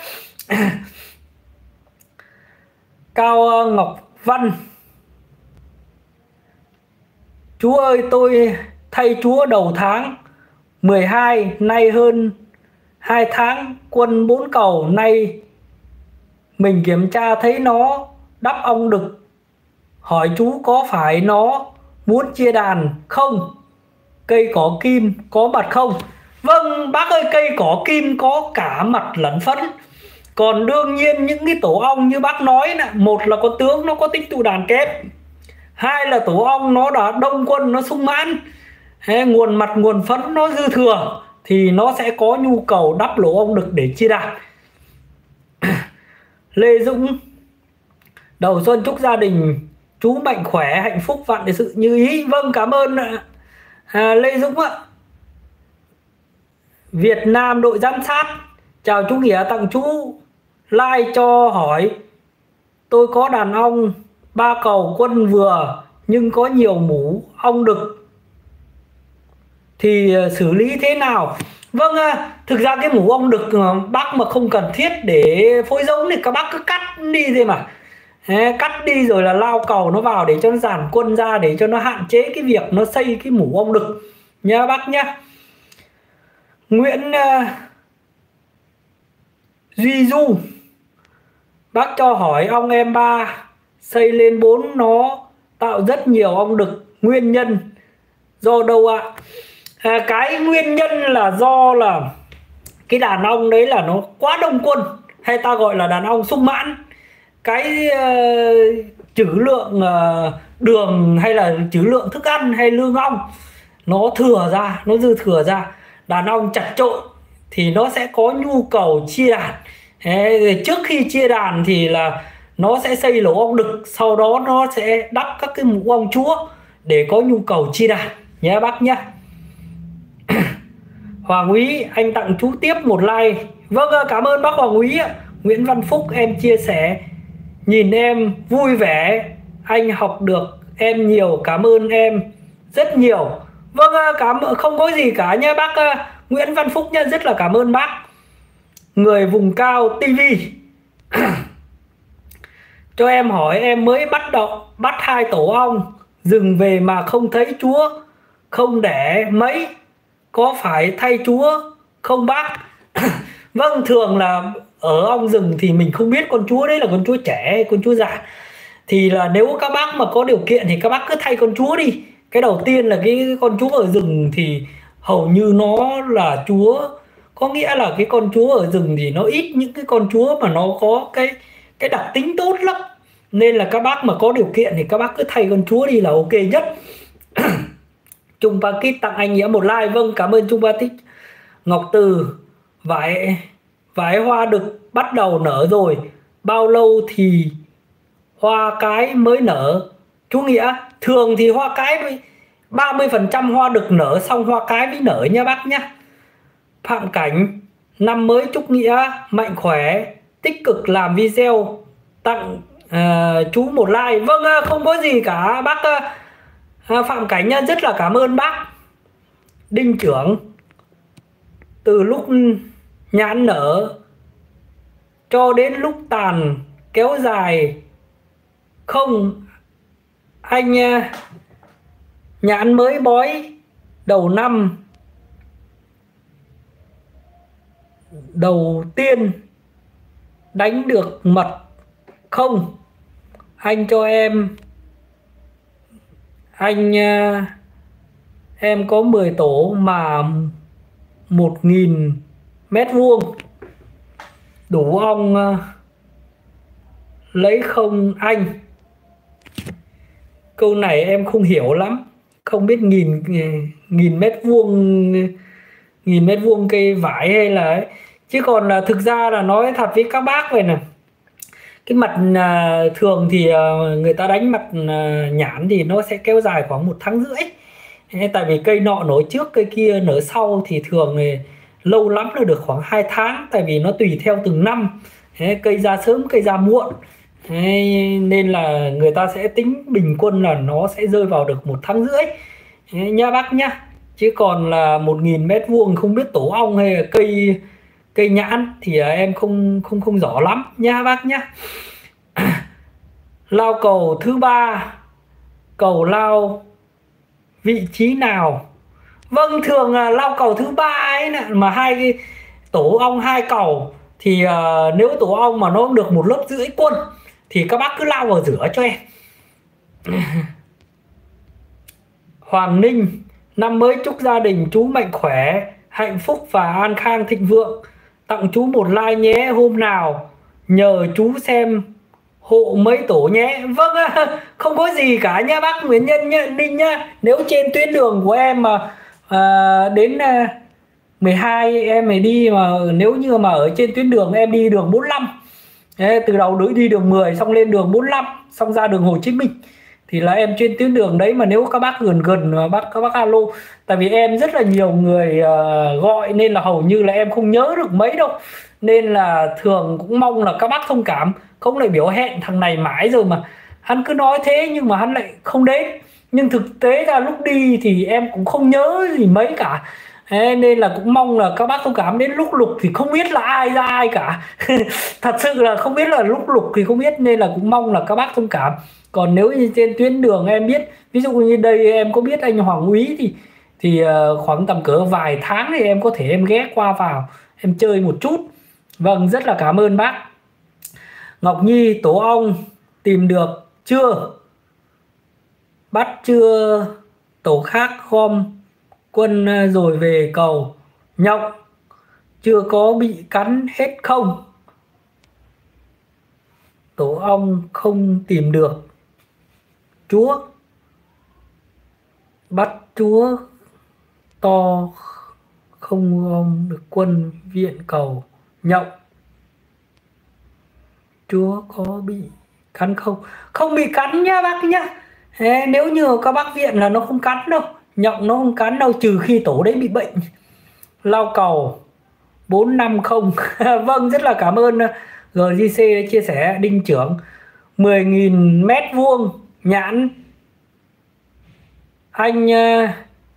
A: Cao Ngọc Văn: chú ơi, tôi thay chúa đầu tháng mười hai, nay hơn hai tháng quân bốn cầu, nay mình kiểm tra thấy nó đắp ong đực, hỏi chú có phải nó muốn chia đàn không? Cây cỏ kim có mặt không? Vâng bác ơi, cây cỏ kim có cả mặt lẫn phấn. Còn đương nhiên những cái tổ ong như bác nói nè, một là con tướng nó có tích tụ đàn kép, hai là tổ ong nó đã đông quân, nó sung mãn, nguồn mặt nguồn phấn nó dư thừa thì nó sẽ có nhu cầu đắp lỗ ong đực để chia đàn. Lê Dũng: đầu xuân chúc gia đình chú mạnh khỏe, hạnh phúc, vạn sự như ý. Vâng, cảm ơn à, Lê Dũng ạ. Việt Nam đội giám sát: chào chú Nghĩa, tặng chú like cho hỏi, tôi có đàn ong ba cầu quân vừa nhưng có nhiều mủ ong đực thì xử lý thế nào? Vâng, thực ra cái mủ ong đực bác mà không cần thiết để phối giống thì các bác cứ cắt đi thôi mà. Cắt đi rồi là lao cầu nó vào để cho nó giảm quân ra, để cho nó hạn chế cái việc nó xây cái mủ ong đực nha bác nhá. Nguyễn uh, Duy Du: bác cho hỏi ong em ba xây lên bốn nó tạo rất nhiều ong đực, nguyên nhân do đâu ạ? À, cái nguyên nhân là do là cái đàn ong đấy là nó quá đông quân, hay ta gọi là đàn ong sung mãn. Cái uh, trữ lượng uh, đường hay là trữ lượng thức ăn hay lương ong nó thừa ra, nó dư thừa ra, đàn ong chặt trội thì nó sẽ có nhu cầu chia đàn. Thế, trước khi chia đàn thì là nó sẽ xây lỗ ong đực, sau đó nó sẽ đắp các cái mũ ong chúa để có nhu cầu chia đàn nhé bác nhé. Hoàng Úy: anh tặng chú tiếp một like. Vâng, cảm ơn bác Hoàng Úy. Nguyễn Văn Phúc: em chia sẻ nhìn em vui vẻ, anh học được em nhiều, cảm ơn em rất nhiều. Vâng, cảm không có gì cả nha bác Nguyễn Văn Phúc nha, rất là cảm ơn bác. Người vùng cao ti vi. Cho em hỏi, em mới bắt đầu bắt hai tổ ong rừng về mà không thấy chúa, không đẻ mấy, có phải thay chúa không bác? Vâng, thường là ở ong rừng thì mình không biết con chúa đấy là con chúa trẻ hay con chúa già. Thì là nếu các bác mà có điều kiện thì các bác cứ thay con chúa đi. Cái đầu tiên là cái con chúa ở rừng thì hầu như nó là chúa, có nghĩa là cái con chúa ở rừng thì nó ít những cái con chúa mà nó có cái cái đặc tính tốt lắm. Nên là các bác mà có điều kiện thì các bác cứ thay con chúa đi là ok nhất. Trung Ba Kít tặng anh Nghĩa một like. Vâng, cảm ơn Trung Ba Kít. Ngọc Từ, vải vải hoa đực bắt đầu nở rồi, bao lâu thì hoa cái mới nở chú Nghĩa? Thường thì hoa cái ba mươi phần trăm hoa đực nở, xong hoa cái mới nở nha bác nhá. Phạm Cảnh, năm mới chúc Nghĩa mạnh khỏe, tích cực làm video, tặng uh, chú một like. Vâng, không có gì cả bác uh, Phạm Cảnh nha, rất là cảm ơn bác. Đinh Trưởng, từ lúc nhãn nở cho đến lúc tàn kéo dài không anh uh, nhãn mới bói đầu năm đầu tiên đánh được mật không? Anh cho em, anh uh, em có mười tổ mà một nghìn mét vuông đủ ong uh, lấy không anh? Câu này em không hiểu lắm, không biết nghìn nghìn mét vuông nghìn mét vuông cây vải hay là ấy. Chứ còn là thực ra là nói thật với các bác vậy nè, cái mặt à, thường thì à, người ta đánh mặt à, nhãn thì nó sẽ kéo dài khoảng một tháng rưỡi. Thế, tại vì cây nọ nở trước cây kia nở sau thì thường thì lâu lắm là được khoảng hai tháng, tại vì nó tùy theo từng năm. Thế, cây ra sớm cây ra muộn. Thế, nên là người ta sẽ tính bình quân là nó sẽ rơi vào được một tháng rưỡi. Thế, nha bác nhá. Chứ còn là một nghìn mét vuông không biết tổ ong hay là cây cây nhãn thì em không không không rõ lắm nha bác nhá. Lao cầu thứ ba, cầu lao vị trí nào? Vâng, thường là lao cầu thứ ba ấy nè, mà hai cái tổ ong hai cầu thì uh, nếu tổ ong mà nó được một lớp rưỡi quân thì các bác cứ lao vào rửa cho em. Hoàng Ninh, năm mới chúc gia đình chú mạnh khỏe, hạnh phúc và an khang thịnh vượng. Tặng chú một like nhé, hôm nào nhờ chú xem hộ mấy tổ nhé. Vâng, không có gì cả nha bác Nguyễn Nhân nhá, Ninh nhá. Nếu trên tuyến đường của em mà à, đến à, mười hai em mới đi, mà nếu như mà ở trên tuyến đường em đi đường bốn mươi lăm, đấy, từ đầu đối đi đường mười xong lên đường bốn mươi lăm xong ra đường Hồ Chí Minh thì là em trên tuyến đường đấy. Mà nếu các bác gần gần mà bác các bác alo, tại vì em rất là nhiều người uh, gọi nên là hầu như là em không nhớ được mấy đâu, nên là thường cũng mong là các bác thông cảm, không lại biểu hẹn thằng này mãi rồi mà hắn cứ nói thế nhưng mà hắn lại không đến. Nhưng thực tế ra lúc đi thì em cũng không nhớ gì mấy cả. Thế nên là cũng mong là các bác thông cảm. Đến lúc lục thì không biết là ai ra ai cả. Thật sự là không biết, là lúc lục thì không biết, nên là cũng mong là các bác thông cảm. Còn nếu như trên tuyến đường em biết, ví dụ như đây em có biết anh Hoàng Úy thì thì khoảng tầm cỡ vài tháng thì em có thể em ghé qua vào em chơi một chút. Vâng, rất là cảm ơn bác. Ngọc Nhi, tổ ong tìm được chưa? Bắt chưa? Tổ khác gom quân rồi về cầu nhộng, chưa có bị cắn hết không? Tổ ong không tìm được chúa, bắt chúa to không gom được quân viện cầu nhộng, chúa có bị cắn không? Không bị cắn nhá bác nhá. Thế nếu như các bác viện là nó không cắn đâu, nhộng nó không cắn đâu, trừ khi tổ đấy bị bệnh. Lao cầu bốn năm không. Vâng, rất là cảm ơn giê giê xê chia sẻ. Đinh Trưởng, mười nghìn mét vuông nhãn Anh uh,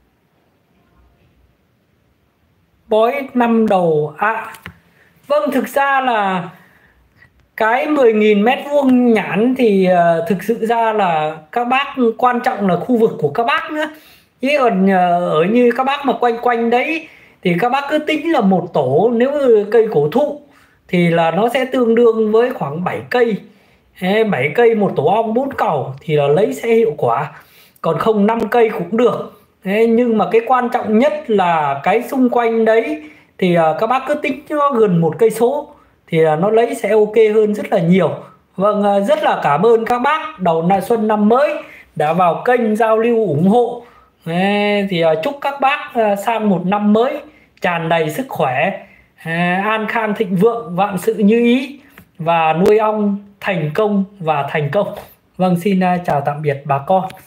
A: bói năm đầu à? Vâng, thực ra là cái mười nghìn mét vuông nhãn thì uh, thực sự ra là các bác quan trọng là khu vực của các bác nữa. Chứ còn uh, ở như các bác mà quanh quanh đấy thì các bác cứ tính là một tổ, nếu cây cổ thụ thì là nó sẽ tương đương với khoảng bảy cây. bảy cây một tổ ong bốn cẩu thì là lấy sẽ hiệu quả. Còn không năm cây cũng được. Thế nhưng mà cái quan trọng nhất là cái xung quanh đấy thì uh, các bác cứ tính nó gần một cây số thì là nó lấy sẽ ok hơn rất là nhiều. Vâng, uh, rất là cảm ơn các bác đầu năm xuân năm mới đã vào kênh giao lưu ủng hộ. Thế thì uh, chúc các bác uh, sang một năm mới tràn đầy sức khỏe, uh, an khang thịnh vượng, vạn sự như ý và nuôi ong thành công và thành công. Vâng, xin uh, chào tạm biệt bà con.